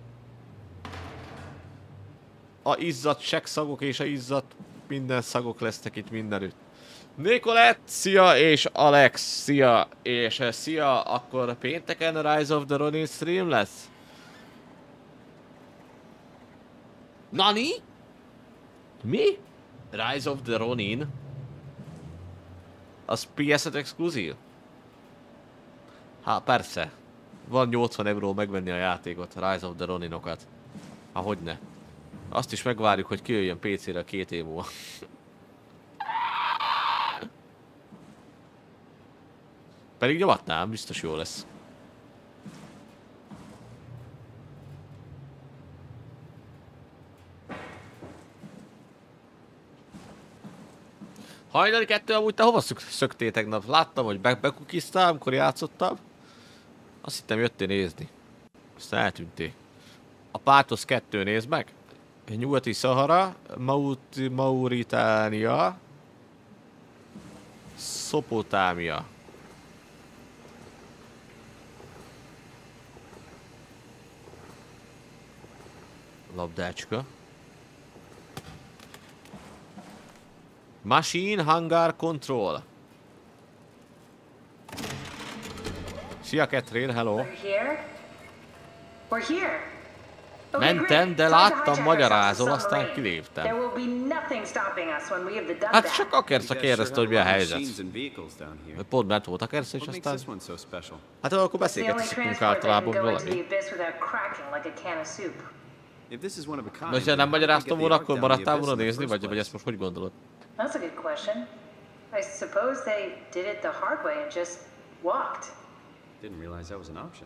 A izzadt seggszagok és a izzadt minden szagok lesznek itt mindenütt. Nicolette, szia, és Alex, szia, és uh, szia, akkor pénteken a Rise of the Ronin stream lesz? Nani? Mi? Rise of the Ronin? Az pé es öt exkluzív? Há, persze. Van nyolcvan euró megvenni a játékot, Rise of theRoninokat. Há, hogyne. Azt is megvárjuk, hogy kijöjjön pé cére két év múlva. Pedig nyomatnám, biztos jó lesz. Hajnali kettő, amúgy te hova szöktél tegnap? Láttam, hogy be bekukiztál, amikor játszottam. Azt hittem, jöttél nézni. Aztán eltűntél. A Pártosz kettő, nézd meg. Nyugati Szahara, Maut Mauritánia, Szopotámia. Labdácska. Machine Hangar Control. Szia Catherine, hello. We're here. We're here. Mentem, de láttam, magyarázol, aztán kiléptem. Hát csak Akersa kérdezte, hogy mi a helyzet. Pont bent volt Akersa, és aztán... Hát akkor beszélgetünk általában valami. De ha nem magyaráztam volna, akkor maradtál volna nézni, vagy, vagy ezt most hogy gondolod? That's a good question. I suppose they did it the hard way and just walked. Didn't realize that was an option.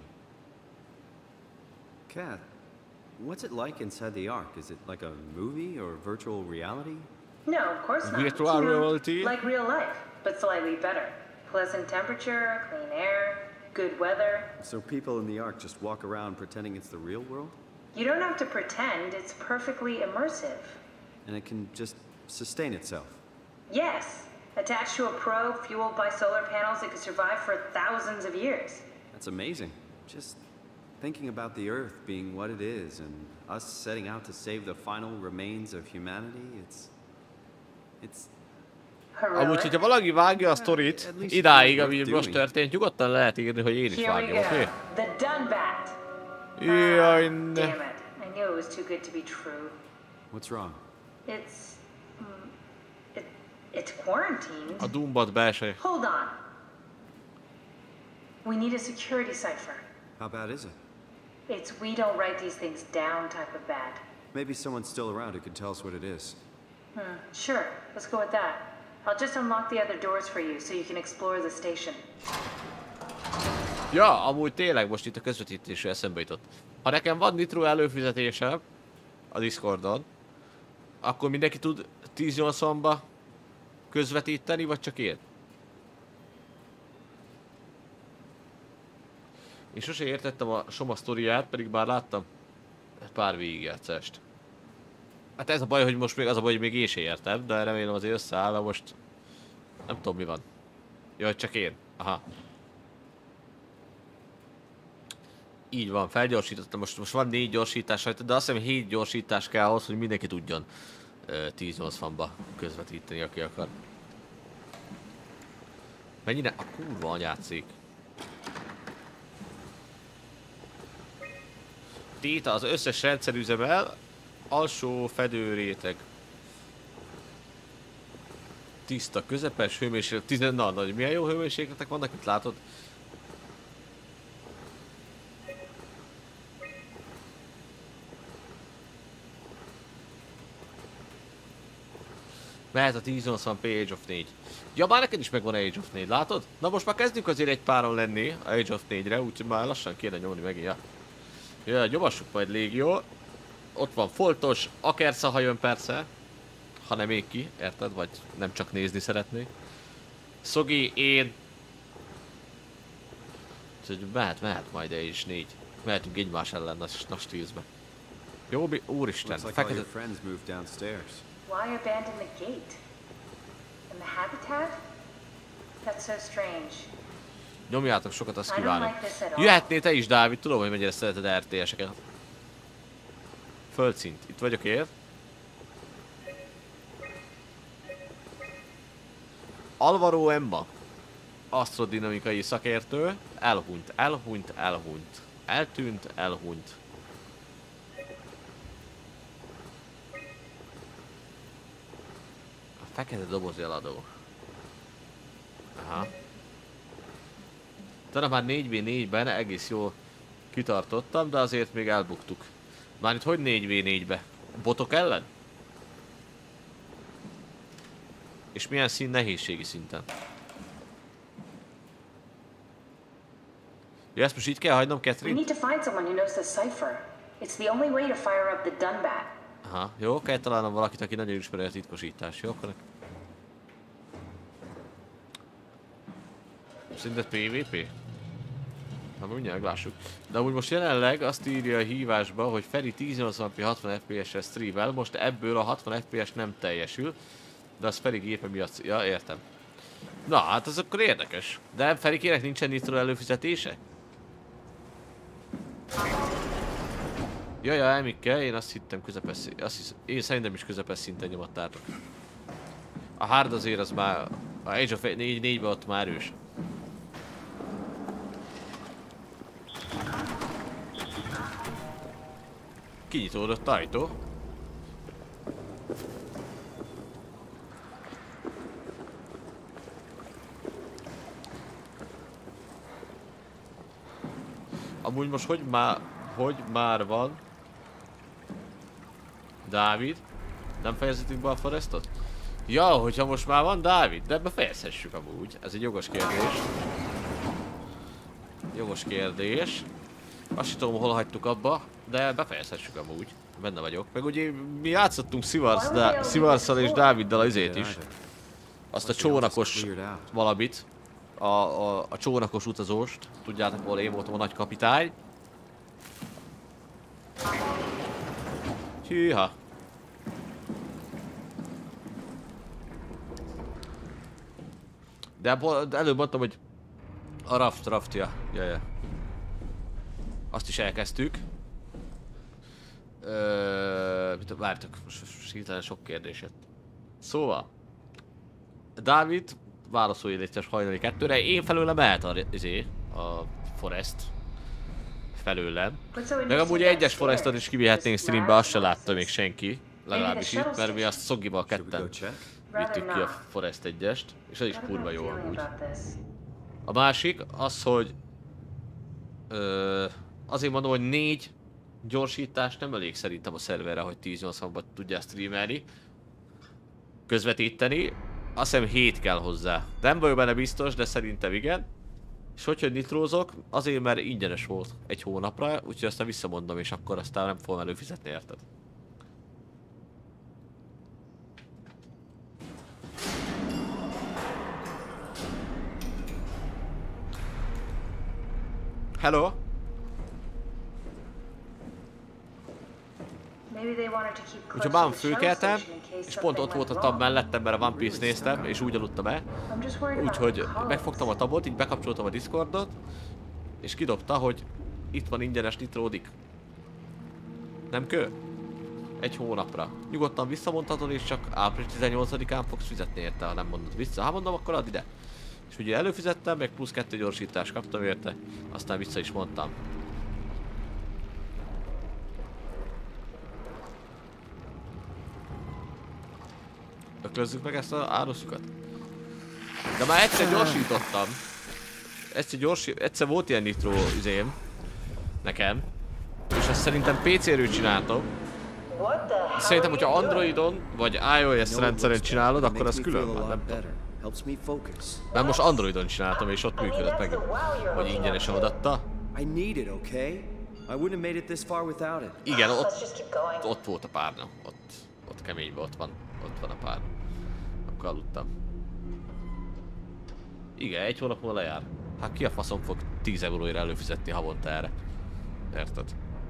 Kat, what's it like inside the Ark? Is it like a movie or virtual reality? No, of course not. Virtual You know, reality? like real life, but slightly better. Pleasant temperature, clean air, good weather. So people in the Ark just walk around pretending it's the real world? You don't have to pretend, it's perfectly immersive. And it can just sustain itself? Yes. Attached to a probe fueled by solar panels, it could survive for thousands of years. That's amazing. Just thinking about the Earth being what it is and us setting out to save the final remains of humanity, it's... It's... Amúgy, hogyha valaki vágja a sztorit idáig, ami most történt, nyugodtan lehet írni, hogy én is vágjam, oké? Okay? The Dunbat. Jaj, ne. Damn it. I knew it was too good to be true. What's wrong? It's... Um, it, it's quarantined. A Dunbat belseje. Hold on. We need a security cipher. How bad is it? It's we don't write these things down type of bad. Maybe someone's still around who can tell us what it is. Hmm, sure. Let's go with that. I'll just unlock the other doors for you so you can explore the station. Ja, amúgy tényleg most itt a közvetítésről eszembe jutott. Ha nekem van Nitro előfizetése a Discordon, akkor mindenki tud tíz nyolcvanba közvetíteni, vagy csak én? Én sose értettem a Soma sztoriát, pedig már láttam pár végigjátszást. Hát ez a baj, hogy most még az a baj, hogy még én se értem, de remélem azért összeáll, mert most nem tudom mi van. Jaj, csak én. Aha. Így van, felgyorsítottam. Most, most van négy gyorsítás rajta, de azt hiszem hét gyorsítás kell ahhoz, hogy mindenki tudjon uh, tíz nyolcvanba közvetíteni, aki akar. Mennyire a kurva anyát cég. Téta az összes rendszer üzemel, alsó fedőréteg. Tiszta, közepes hőmérséklet, tizen... Na, nagy, milyen jó hőmérsékletek vannak, itt látod? Mehet a tíz nyolcvan p Age of négy. Ja, már neked is megvan Age of négy, látod? Na most már kezdünk azért egy páron lenni a Age of négyre, úgyhogy már lassan kéne nyomni megint, ja. Ja, nyomassuk majd légió. Ott van Foltos, Akersa, ha jön persze. Ha nem ég ki, érted? Vagy nem csak nézni szeretné. Szogi, én. Úgyhogy mehet, mehet majd el is négy. Mehetünk egymás ellen a stílzbe. Jó, úristen, fekete... Why abandon the gate? And the habitat? That's so strange. Nyomjátok sokat, azt kívánom. Jöhetnél te is, Dávid, tudom, hogy mennyire szereted er té eseket. Földszint. Itt vagyok én. Alvaro Emma. Asztrodinamikai szakértő. Elhunyt, elhunyt, elhunyt. Eltűnt, elhunyt. A fekete doboz eladó. Aha. Talán már négy vé négyben egész jól kitartottam, de azért még elbuktuk. Már itt hogy négy vé négybe? Botok ellen? És milyen szín nehézségi szinten? Ja, ezt most így kell hagynom, Catherine? Aha, jó, kell találnom valakit, aki nagyon ismeri a titkosítás, jó? Akkor... Szerinted pé vé pé? Na, mindjárt lássuk. De amúgy most jelenleg azt írja a hívásba, hogy Feri tíz nyolcvan p hatvan ef pé es-re streamel, most ebből a hatvan ef pé es nem teljesül, de az Feri gépe miatt... Ja, értem. Na, hát az akkor érdekes. De Ferikének nincsen Nitro előfizetése? Jaja, elmikkel, én azt hittem közepes... Azt hiszem, én szerintem is közepes szinten nyomattátok. A hard azért az már... A Age of négyben ott már erős. kinyitódott ajtó. Amúgy most hogy már, hogy már van Dávid? Nem fejezetik be a Forestot? Ja, hogyha most már van Dávid, de befejezhessük amúgy. Ez egy jogos kérdés. Jogos kérdés. Azt sem tudom, hol hagytuk abba, de befejezhessük amúgy. Benne vagyok. Meg ugye mi játszottunk Sivarsszal és Dáviddal az izét is. Azt a csónakos valamit. A, a, a csónakos utazóst. Tudjátok, hol én voltam a nagy kapitány. Hűha. De, de előbb mondtam, hogy a raft, raftja. Ja, ja. Azt is elkezdtük. Ö, mit, vártok, most hirtelen sok kérdés jött. Szóval Dávid válaszolj létszes hajnali kettőre, én felőlem mehet a, izé, a Forest. Felőlem. Meg amúgy egyes Forestot is kivihetnénk streambe, azt se látta még senki. Legalábbis itt, mert mi azt Szoggival ketten vittük ki a Forest egyest, és az is kurva jó amúgy. A másik az, hogy ö, azért mondom, hogy négy gyorsítás nem elég szerintem a szerverre, hogy tíz nyolcvanban tudja streamelni, közvetíteni. Azt hiszem hét kell hozzá. Nem vagyok benne biztos, de szerintem igen. És hogyha nitrózok, azért mert ingyenes volt egy hónapra, úgyhogy aztán visszamondom, és akkor aztán nem fogom előfizetni, érted? Hello! Úgyhogy már fölkeltem, és pont ott volt a tab mellettem, mert a One Piece néztem, és úgy aludtam el. Úgyhogy megfogtam a tabot, így bekapcsoltam a Discordot, és kidobta, hogy itt van ingyenes nitródik. Nem kő? Egy hónapra. Nyugodtan visszamondhatod, és csak április tizennyolcadikán fogsz fizetni érte, ha nem mondod vissza. Ha mondom, akkor add ide. És ugye előfizettem, meg plusz kettő gyorsítást kaptam érte, aztán vissza is mondtam. Öklözzük meg ezt az áruszukat. De már egyszer gyorsítottam. Egyszer, gyors, egyszer volt ilyen nitro üzém. Nekem. És azt szerintem pé céről csináltam. Szerintem, hogyha Androidon vagy iOS rendszeren csinálod, akkor az külön van, nem tudom. Mert most Androidon csináltam, és ott működött meg, hogy ingyenesen odatta. Igen, ott, ott volt a párna. Ott, ott keményben, ott van. Ott van a párna. Akkor aludtam. Igen, egy hónap múlva lejár. Hát ki a faszom fog tíz euróért előfizetni havonta erre? Érted?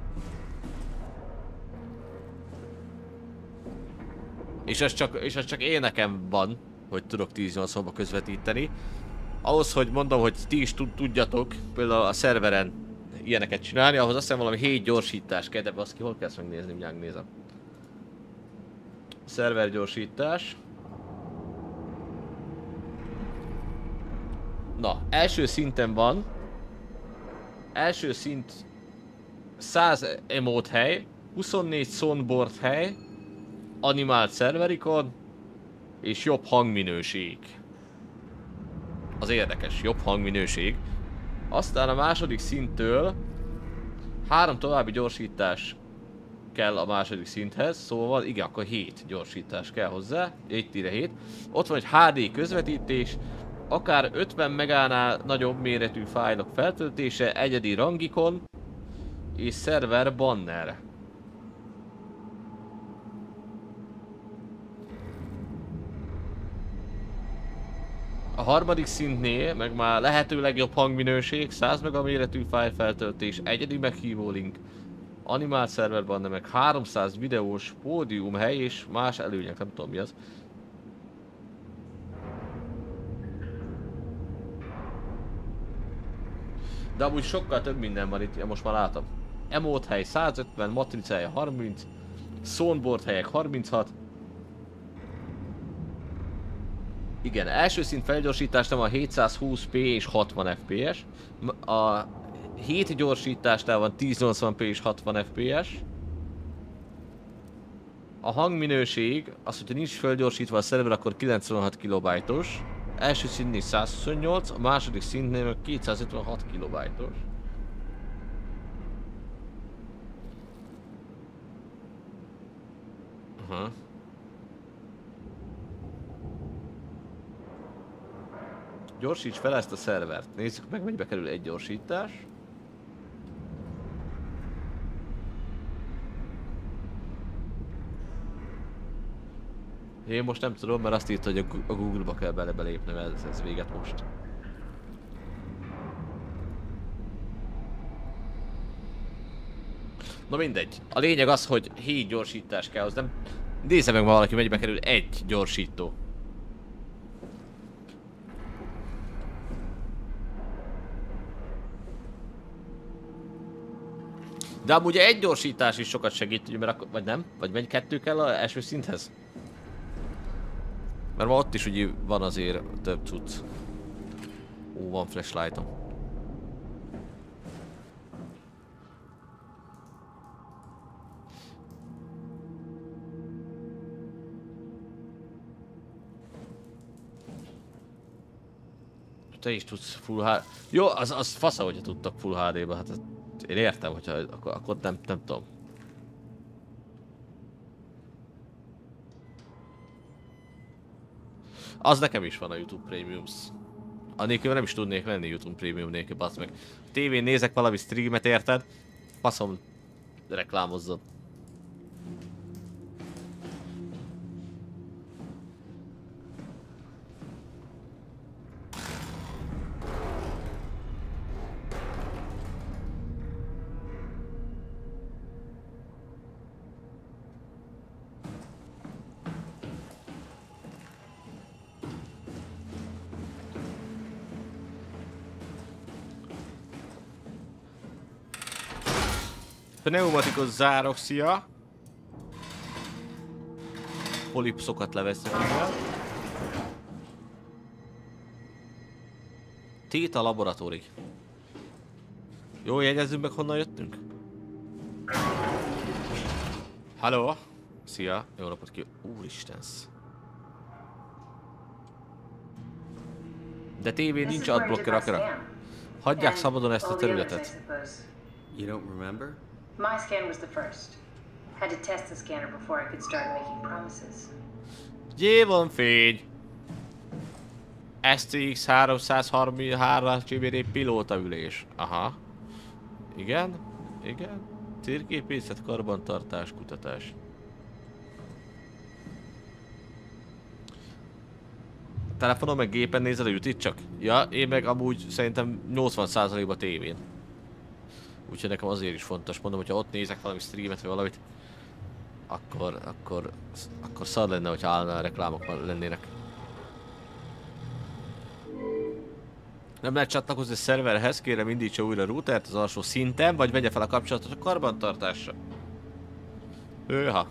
És ez csak, és ez csak én nekem van, hogy tudok tíz nyolcvanba közvetíteni. Ahhoz, hogy mondom, hogy ti is tudjatok például a szerveren ilyeneket csinálni, ahhoz azt hiszem valami hét gyorsítás kell, de baszki, hol kell ezt megnézni, mindjárt nézem. Szerver gyorsítás. Na, első szinten van. Első szint száz emote hely, huszonnégy soundboard hely, animált szerverikon, és jobb hangminőség. Az érdekes, jobb hangminőség. Aztán a második szinttől három további gyorsítás kell a második szinthez, szóval igen, akkor hét gyorsítás kell hozzá, egyre hét. Ott van egy há dé közvetítés, akár ötven megánál nagyobb méretű fájlok feltöltése, egyedi rangikon és szerver banner. A harmadik szintnél meg már lehető legjobb hangminőség, száz megaméretű fájlfeltöltés, egyedi meghívó link, animált szerverban, de meg háromszáz videós pódium hely és más előnyek, nem tudom mi az. De amúgy sokkal több minden van itt, most már látom. Emote hely százötven, matrica hely harminc, soundboard helyek harminchat. Igen, első szint felgyorsítás nem a hétszázhúsz pé és hatvan ef pé es. A hét gyorsításnál van ezernyolcvan pé és hatvan ef pé es. A hangminőség, az, hogyha nincs fölgyorsítva a szerver, akkor kilencvenhat kilobájtos. Első szintnél százhuszonnyolc, a második szintnél meg kétszázötvenhat kilobájtos. Aha. Gyorsíts fel ezt a szervert. Nézzük meg, mennyibe kerül egy gyorsítás. Én most nem tudom, mert azt írta, hogy a Google-ba kell bele belépnem, ez, ez véget most. Na mindegy. A lényeg az, hogy hét gyorsítás kell, az nem... Nézze meg valaki, mennyibe kerül egy gyorsító. De amúgy egy gyorsítás is sokat segít, ugye, mert akkor, vagy nem? Vagy mennyi kettő kell az első szinthez? Mert ma ott is ugye van azért több cucc. Ó, van flashlightom. Te is tudsz full há dé. Jó, az, az fasza, hogyha tudtak full há dé-be, hát én értem, hogyha akkor, akkor nem, nem tudom. Az nekem is van a YouTube Premiums. Anélkül nem is tudnék venni YouTube Premium nélkül, bassz meg. Tévén nézek valami streamet, érted? Faszom, reklámozzon. Pneumatikus zárok, szia! Polipszokat leveszek el. Tét a laboratóri. Jó, jegyezzünk meg, honnan jöttünk? Halló! Szia! Jó napot ki... Úristensz! De tévén nincs adblocker akara. Hagyják szabadon ezt a területet. You don't remember? My scan was the first. Had to test the scanner before I could start making promises. Jé, van fény! es té iksz háromszázharminchárom gé bé dé pilótaülés. Aha. Igen, igen. Térképészet, karbantartás, kutatás. Telefonon meg gépen nézed a jutit csak? Ja, én meg amúgy szerintem nyolcvan százalékban tévén. Úgyhogy nekem azért is fontos, mondom, hogyha ott nézek valami streamet vagy valamit, akkor, akkor, akkor szar lenne, hogyha állna reklámok lennének. Nem lehet csatlakozni a szerverhez, kérem indítsa újra a routert az alsó szinten, vagy vegye fel a kapcsolatot a karbantartásra. Őha.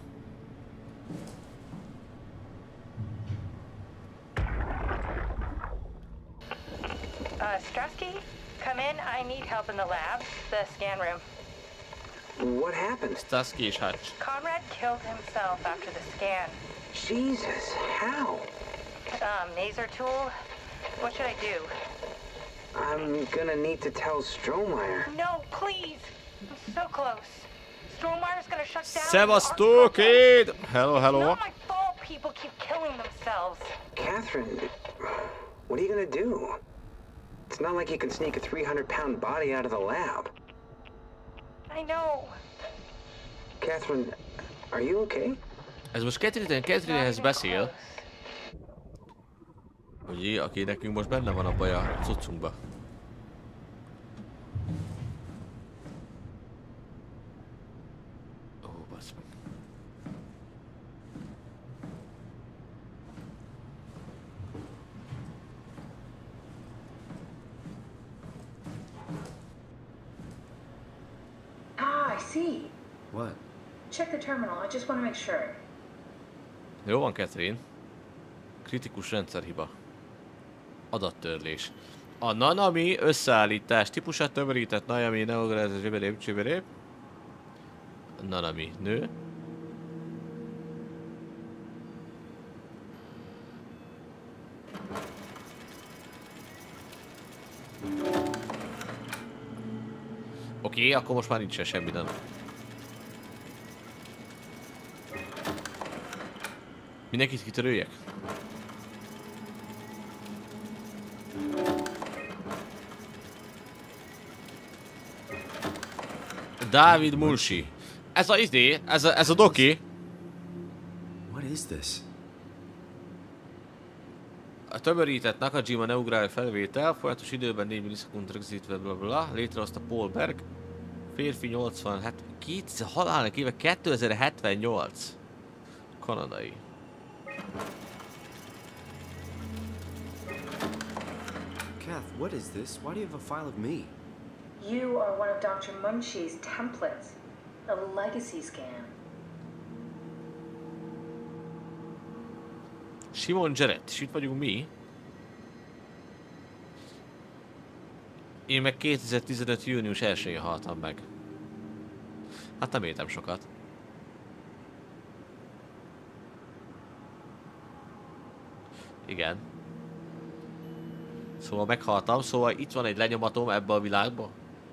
Uh, Strasky? Come in, I need help in the lab, the scan room. What happened? Starsky és Hutch. Conrad killed himself after the scan. Jesus, how? Um, Naser tool? What should I do? I'm gonna need to tell Strohmeyer. No, please! I'm so close. Strohmeyer's gonna shut down. Szevasztok, kid! Hello, hello. It's not my fault people keep killing themselves. Catherine, what are you gonna do? It's not like you can sneak a three hundred pound body out of the lab. I know. Catherine, are you okay? Ez most Catherine, Catherinehez beszél. Ugye, aki nekünk most benne van a baj a cuccunkba. Ó, basz meg. Ah, I see. What? Check the terminal. I just want to make sure. Jó van, Catherine. Kritikus rendszerhiba. Adattörlés. A Nanami összeállítás típusát tömörített Nanami neográz zsiberép zsiberép. Nanami nő. Oké, akkor most már nincsen semmi, nem. Mindenkit kitöröljek? Dávid Mulsi. Ez a izé, ez a, ez a doki. What is this? A tömörített Nakajima neugrál felvétel, folyamatos időben négy millisekund rögzítve, bla bla bla, létrehozta Paul Berg. Férfi nyolcvanhat, két halálnak éve kétezer-hetvennyolc. Kanadai. Kath, what is this? Why do you have a file of me? You are one of Doctor Munshi's templates. A legacy scan. Simon Jarrett, és itt vagyunk mi. Én meg kétezer-tizenöt június elsején haltam meg. Hát nem éltem sokat. Igen. Szóval meghaltam, szóval itt van egy lenyomatom ebbe a világba.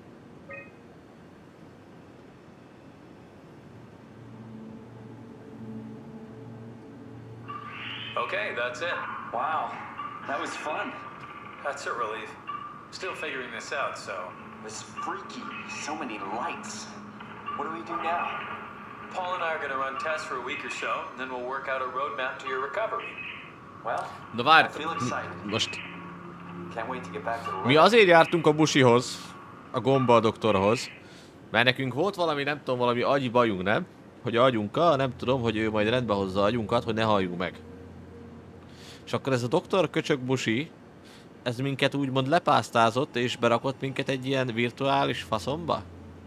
Okay, that's it. Wow, that was fun. That's a relief. Still figuring this out, so... It was freaky. So many lights. What do we do now? Paul and I are going to run tests for a week or so, and then we'll work out a roadmap to your recovery. Well, Na várj, I feel excited. most Can't wait to get back to the mi azért jártunk a busihoz, a Gomba doktorhoz, mert nekünk volt valami, nem tudom, valami agyi bajunk, nem? Hogy agyunkkal, nem tudom, hogy ő majd rendbe hozza agyunkat, hogy ne halljunk meg. És akkor ez a doktor köcsög busi, ez minket úgymond lepásztázott és berakott minket egy ilyen virtuális faszomba?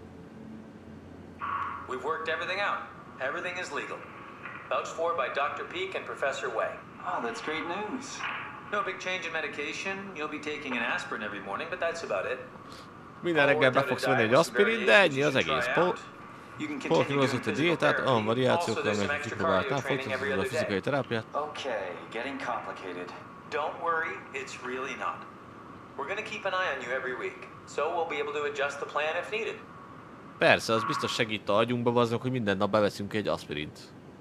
We've worked everything out. Everything is legal. Vouched for by Doctor Peak and Professor Wei. Oh, that's great news. No big change in medication. You'll be taking an aspirin every morning, but that's about it. Minden reggel be fogsz venni egy aspirin, de ennyi az egész. Paul, Paul kihozott a diétát, olyan variációkkal, meg kipróbáltál, folytatódott a fizikai terápiát. Okay, getting complicated. Don't worry, it's really not. We're gonna keep an eye on you every week, so we'll be able to adjust the plan if needed. Persze, az biztos segít a agyunkba, azok, hogy minden nap beveszünk egy aspirint.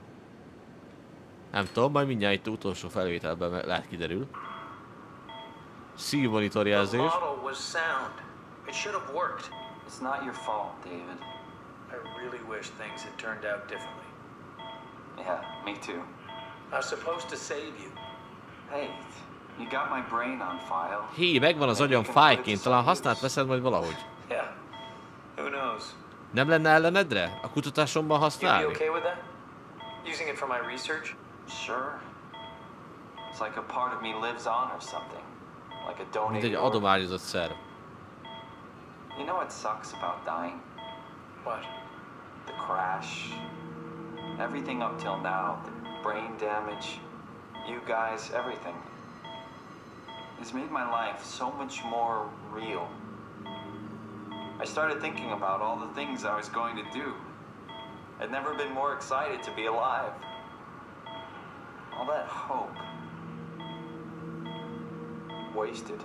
Nem tudom, majd mindjárt itt utolsó felvételben lehet kiderül. Szívmonitorjelzés. The model was sound. It should have worked. It's not your fault, David. I really wish things had turned out differently. Yeah, me too. I was supposed to save you. Hey, you got my brain on file. Hé, megvan az agyam fájként, talán használt veszed majd valahogy. Yeah. Who knows? Nem lenne ellenedre? A kutatásomban You'd használni? be okay with that? Using it for my research? Sure. It's like a part of me lives on or something. Like a Mint donated egy organ. adományozott szerv. You know what sucks about dying? What? The crash. Everything up till now. The brain damage. You guys, everything. It's made my life so much more real. I started thinking about all the things I was going to do. I'd never been more excited to be alive. All that hope. Wasted.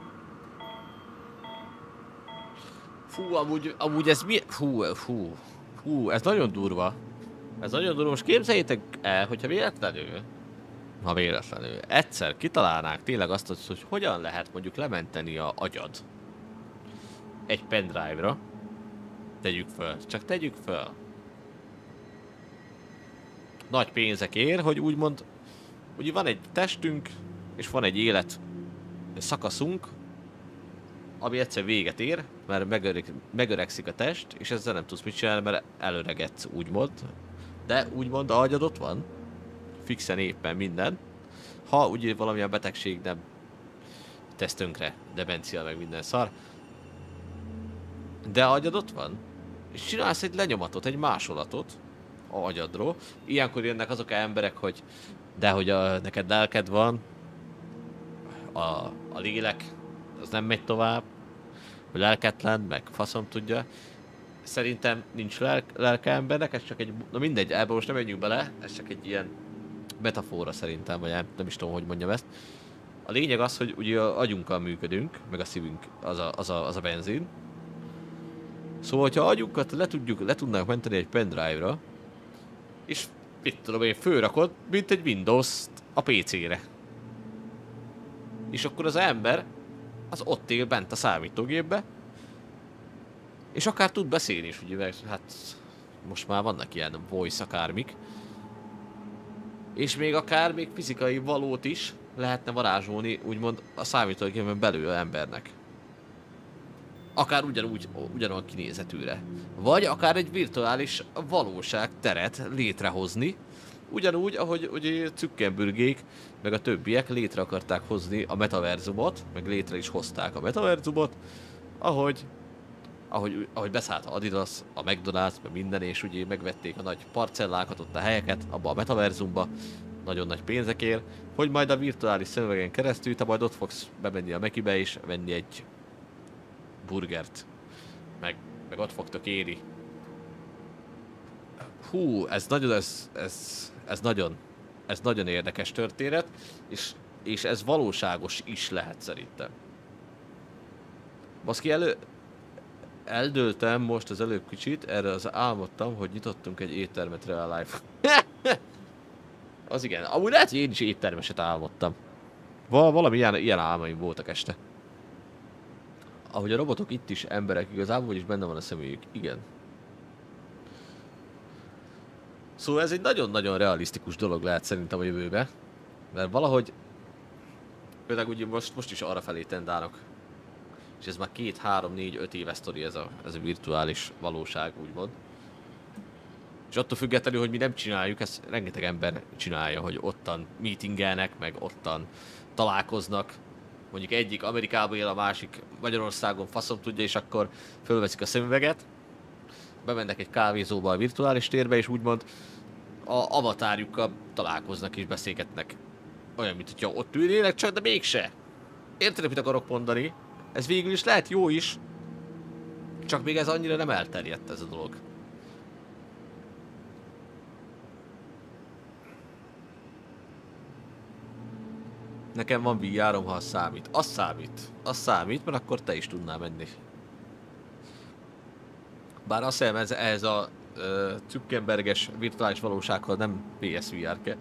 Fú, amúgy, amúgy ez mi... Fú, fú, fú, ez nagyon durva. Ez nagyon durva. Most képzeljétek el, hogyha véletlenül, ha véletlenül, egyszer kitalálnák tényleg azt, hogy hogyan lehet mondjuk lementeni a agyad egy pendrive-ra. Tegyük föl, csak tegyük föl. Nagy pénzekért, hogy úgymond, ugye van egy testünk, és van egy élet szakaszunk, ami egyszer véget ér, mert megöreg, megöregszik a test, és ezzel nem tudsz mit csinálni, mert előregetsz, úgymond. De úgymond a agyad ott van, fixen éppen minden. Ha ugye valamilyen betegség nem tesz tönkre, demencia meg minden szar. De a agyad ott van, és csinálsz egy lenyomatot, egy másolatot a agyadról. Ilyenkor jönnek azok a emberek, hogy de hogy a, neked lelked van, a, a lélek az nem megy tovább, hogy lelketlen, meg faszom tudja. Szerintem nincs lelk, lelke embernek, ez csak egy, na mindegy, ebbe most nem menjünk bele, ez csak egy ilyen metafora szerintem, vagy nem, nem is tudom, hogy mondjam ezt. A lényeg az, hogy ugye a agyunkkal működünk, meg a szívünk, az a, az a, az a benzin. Szóval, hogyha agyunkat le, tudjuk, le tudnánk menteni egy pendrive-ra, és mit tudom én, fölrakod, mint egy Windows-t a pé cére. És akkor az ember, az ott él bent a számítógépbe, és akár tud beszélni is, ugye, hát most már vannak ilyen voice akármik. És még akár még fizikai valót is lehetne varázsolni, úgymond a számítógépben belül az embernek. Akár ugyanúgy, ugyanolyan kinézetűre. Vagy akár egy virtuális valóság teret létrehozni. Ugyanúgy, ahogy ugye Zuckerbergék, meg a többiek létre akarták hozni a metaverzumot, meg létre is hozták a metaverzumot, ahogy, ahogy, ahogy beszállt a Adidas, a McDonald's, meg minden, és ugye megvették a nagy parcellákat, ott a helyeket, abba a metaverzumba, nagyon nagy pénzekért, hogy majd a virtuális szemüvegen keresztül te majd ott fogsz bemenni a Mekibe és venni egy burgert, meg, meg ott fogtok éri. Hú, ez nagyon, ez, ez, ez nagyon, ez nagyon érdekes történet, és, és ez valóságos is lehet szerintem. Baszki, elő, eldőltem most az előbb kicsit, erre az álmodtam, hogy nyitottunk egy éttermet Real Life. Az igen, amúgy lehet, hogy én is éttermeset álmodtam. Val valami ilyen, ilyen álmaim voltak este. Ahogy a robotok itt is emberek, igazából vagyis benne van a személyük. Igen. Szóval ez egy nagyon-nagyon realisztikus dolog lehet szerintem a jövőbe. Mert valahogy... Például ugye most, most is arra felé tendálok. És ez már két, három, négy, öt éves sztori ez a, ez a virtuális valóság, úgymond. És attól függetlenül, hogy mi nem csináljuk, ezt rengeteg ember csinálja, hogy ottan meetingelnek, meg ottan találkoznak. Mondjuk egyik Amerikában él, a másik Magyarországon, faszom tudja, és akkor fölveszik a szemüveget, bemennek egy kávézóba a virtuális térbe, és úgymond a avatárjukkal találkoznak és beszélgetnek. Olyan, mint hogyha ott ülnének, csak de mégse. Érted, mit akarok mondani? Ez végül is lehet jó is, csak még ez annyira nem elterjedt ez a dolog. Nekem van vé er-om, ha az számít. Az számít. Az számít, mert akkor te is tudnál menni. Bár azt hiszem, ez, ez a uh, Zuckerberges virtuális valósághoz nem pé es vé er-ke.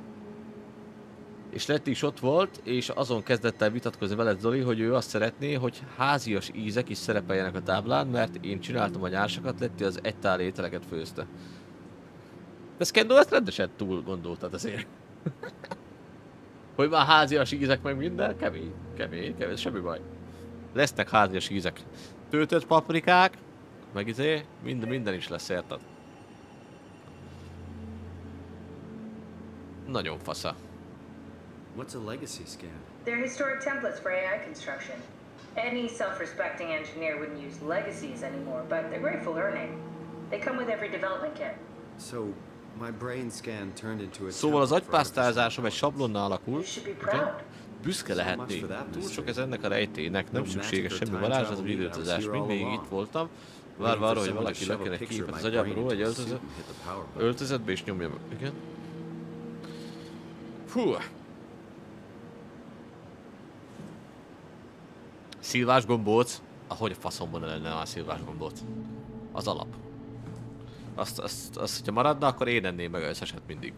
És Leti is ott volt, és azon kezdett el vitatkozni veled, Zoli, hogy ő azt szeretné, hogy házias ízek is szerepeljenek a táblán, mert én csináltam a nyársakat, Leti az egy tál ételeket főzte. De Skendo ezt rendesen túl gondoltad azért. Hogy már házias ízek meg minden, kemény, kemény, kemény, semmi baj. Lesznek házias ízek. Töltött paprikák, meg izé, minden, minden is lesz, érted? Nagyon fasza. What's a legacy scan? They're historic templates for A I construction. Any self-respecting engineer wouldn't use legacies anymore, but they're great for learning. They come with every development kit. So, my brain scan turned into a Szóval az agypásztázásom egy sablonnal alakul, okay? Büszke lehetnék. Túl sok ez ennek a rejtének, nem szükséges semmi varázslat, vagy időtözés. Mindvégig itt voltam, várva arra, hogy valaki lökjenek képet az agyamról egy öltözet, öltözetbe és nyomja meg. Igen. Fú. Szilvás gombóc. Ahogy a faszomban lenne a szilvás gombóc. Az alap. Azt, azt, azt, hogyha maradna, akkor én enném meg összeset mindig.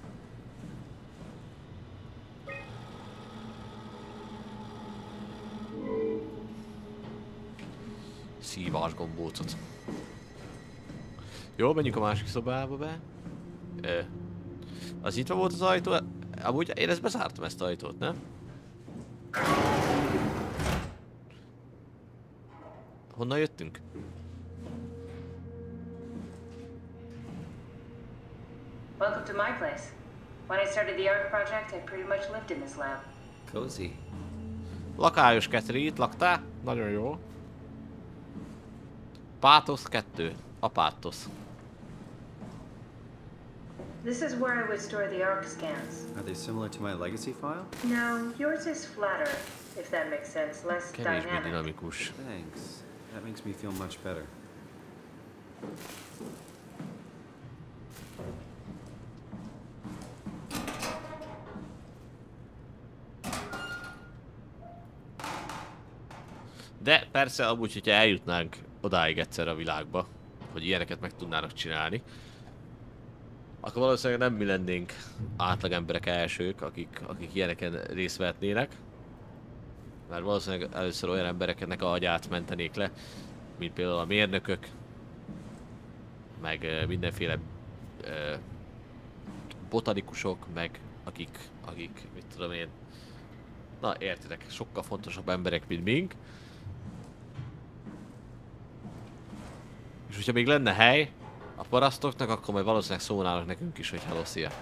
Szívás gombócot. Jó, menjünk a másik szobába be. Ö. Az nyitva volt az ajtó? Amúgy én ezt bezártam, ezt az ajtót, nem? Honnan jöttünk? Welcome to my place. When I started the art project, I pretty much lived in this lab. Cozy. Lakályos Ketri, itt laktál? Nagyon jó. Pátosz kettő. A pátosz. This is where I would store the ARC scans. Are they similar to my legacy file? No, yours is flatter, if that makes sense, less Kevésbé dynamic. dinamikus. Thanks. That makes me feel much better. De persze, amúgy, hogyha eljutnánk odáig egyszer a világba, hogy ilyeneket meg tudnának csinálni, akkor valószínűleg nem mi lennénk átlag emberek elsők, akik, akik ilyeneken részt vehetnének. Mert valószínűleg először olyan embereknek a agyát mentenék le, mint például a mérnökök, meg uh, mindenféle uh, botanikusok, meg akik, akik, mit tudom én, na értitek, sokkal fontosabb emberek, mint mink. És hogyha még lenne hely a parasztoknak, akkor majd valószínűleg szólnának nekünk is, hogy hello, szia.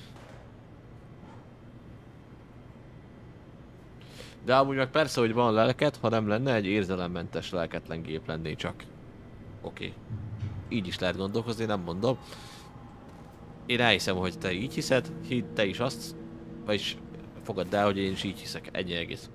De amúgy meg persze, hogy van lelket, ha nem lenne, egy érzelemmentes, lelketlen gép lenné csak. Oké. Okay. Így is lehet gondolkozni, nem mondom. Én elhiszem, hogy te így hiszed, hidd te is azt, vagyis fogadd el, hogy én is így hiszek, ennyi egész.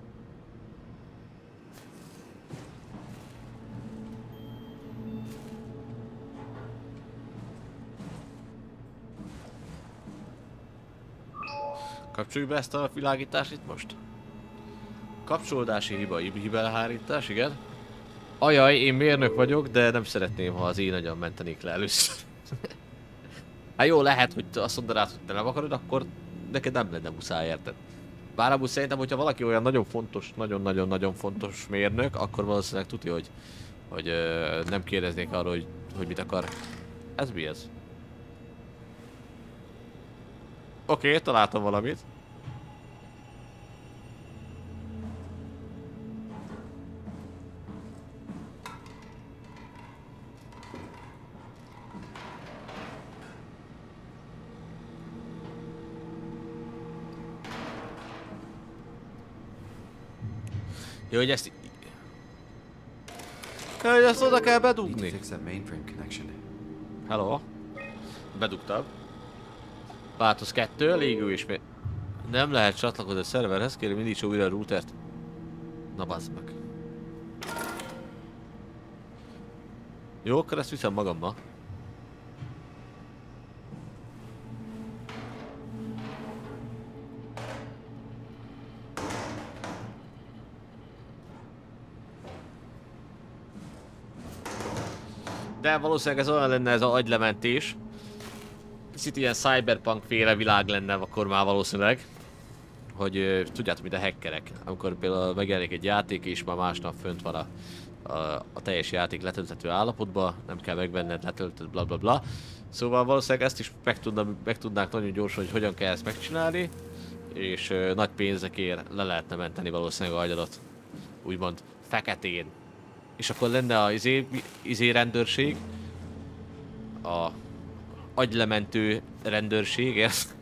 Kapcsoljuk be ezt a világítást itt most? Kapcsolódási hiba, hibelhárítás, igen. Ajaj, én mérnök vagyok, de nem szeretném, ha az én agyam mentenék le először. Hát jó, lehet, hogy azt mondanád, hogy te nem akarod, akkor neked nem lenne muszáj, érted? Bár amúgy szerintem, hogyha valaki olyan nagyon fontos, nagyon-nagyon-nagyon fontos mérnök, akkor valószínűleg tudja, hogy, hogy ö, nem kérdeznék arról, hogy, hogy mit akar. Ez mi ez? Oké, okay, találtam valamit. Jó, hogy ezt... Hogy ezt oda kell bedugni. Hello. Bedugtam. Változ kettő, légő és mi... Nem lehet csatlakozni a szerverhez, kérem indíts újra a routert. Na bazd meg. Jó, akkor ezt viszem magammal. De valószínűleg ez olyan lenne, ez az agylementés. Kicsit ilyen cyberpunk féle világ lenne akkor már valószínűleg. Hogy uh, tudjátok, mint a hackerek. Amikor például megjelenik egy játék és már másnap fönt van a, a, a teljes játék letölthető állapotban. Nem kell megvenned, letöltöd, bla bla bla. Szóval valószínűleg ezt is meg, tudna, meg tudnánk nagyon gyorsan, hogy hogyan kell ezt megcsinálni. És uh, nagy pénzekért le lehetne menteni valószínűleg a agyadat. Úgymond feketén. És akkor lenne az izé, izé rendőrség. A agylementő rendőrség, ez?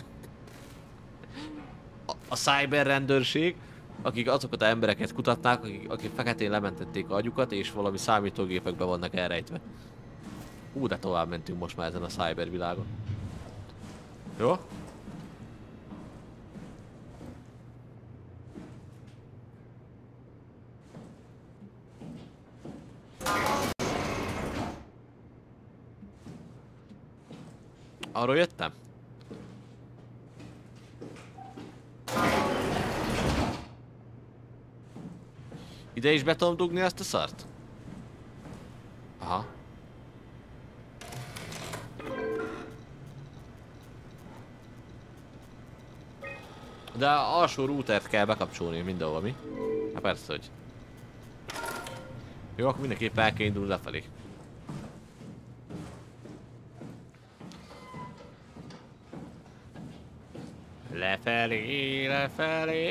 a, a cyber rendőrség, akik azokat az embereket kutatnák, akik, akik feketén lementették a agyukat, és valami számítógépekben vannak elrejtve. Ú, de tovább mentünk most már ezen a cyber világon. Jó? Arról jöttem? Ide is be tudom dugni ezt a szart? Aha. De alsó routert kell bekapcsolni mindenhova, mi? Hát persze, hogy... Jó, akkor mindenképp el kell indulni lefelé. Lefelé, lefelé.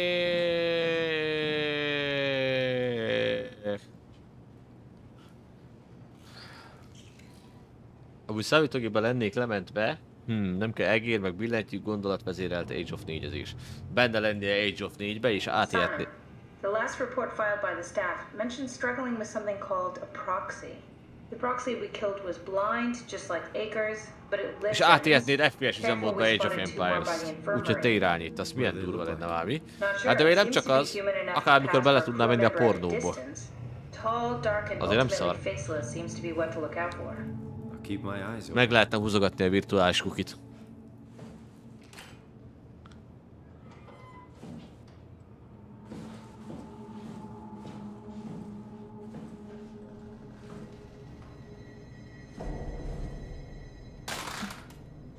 Amúgy számítógépben lennék lementve. Hmm, nem kell egér, meg billentyű, gondolatvezérelt Age of négyezés. Benne lennie Age of négybe és átértni. The last report filed by the staff mentioned struggling with something called a proxy. The proxy we killed was blind, just like Akers, but it lived. És átértnéd ef pé es üzemmódba Age of Empires. Úgyhogy te irányítasz, milyen durva lenne valami. Hát de még nem csak az, akármikor bele tudnál menni a pornóba. Azért nem szar. Meg lehetne húzogatni a virtuális kukit.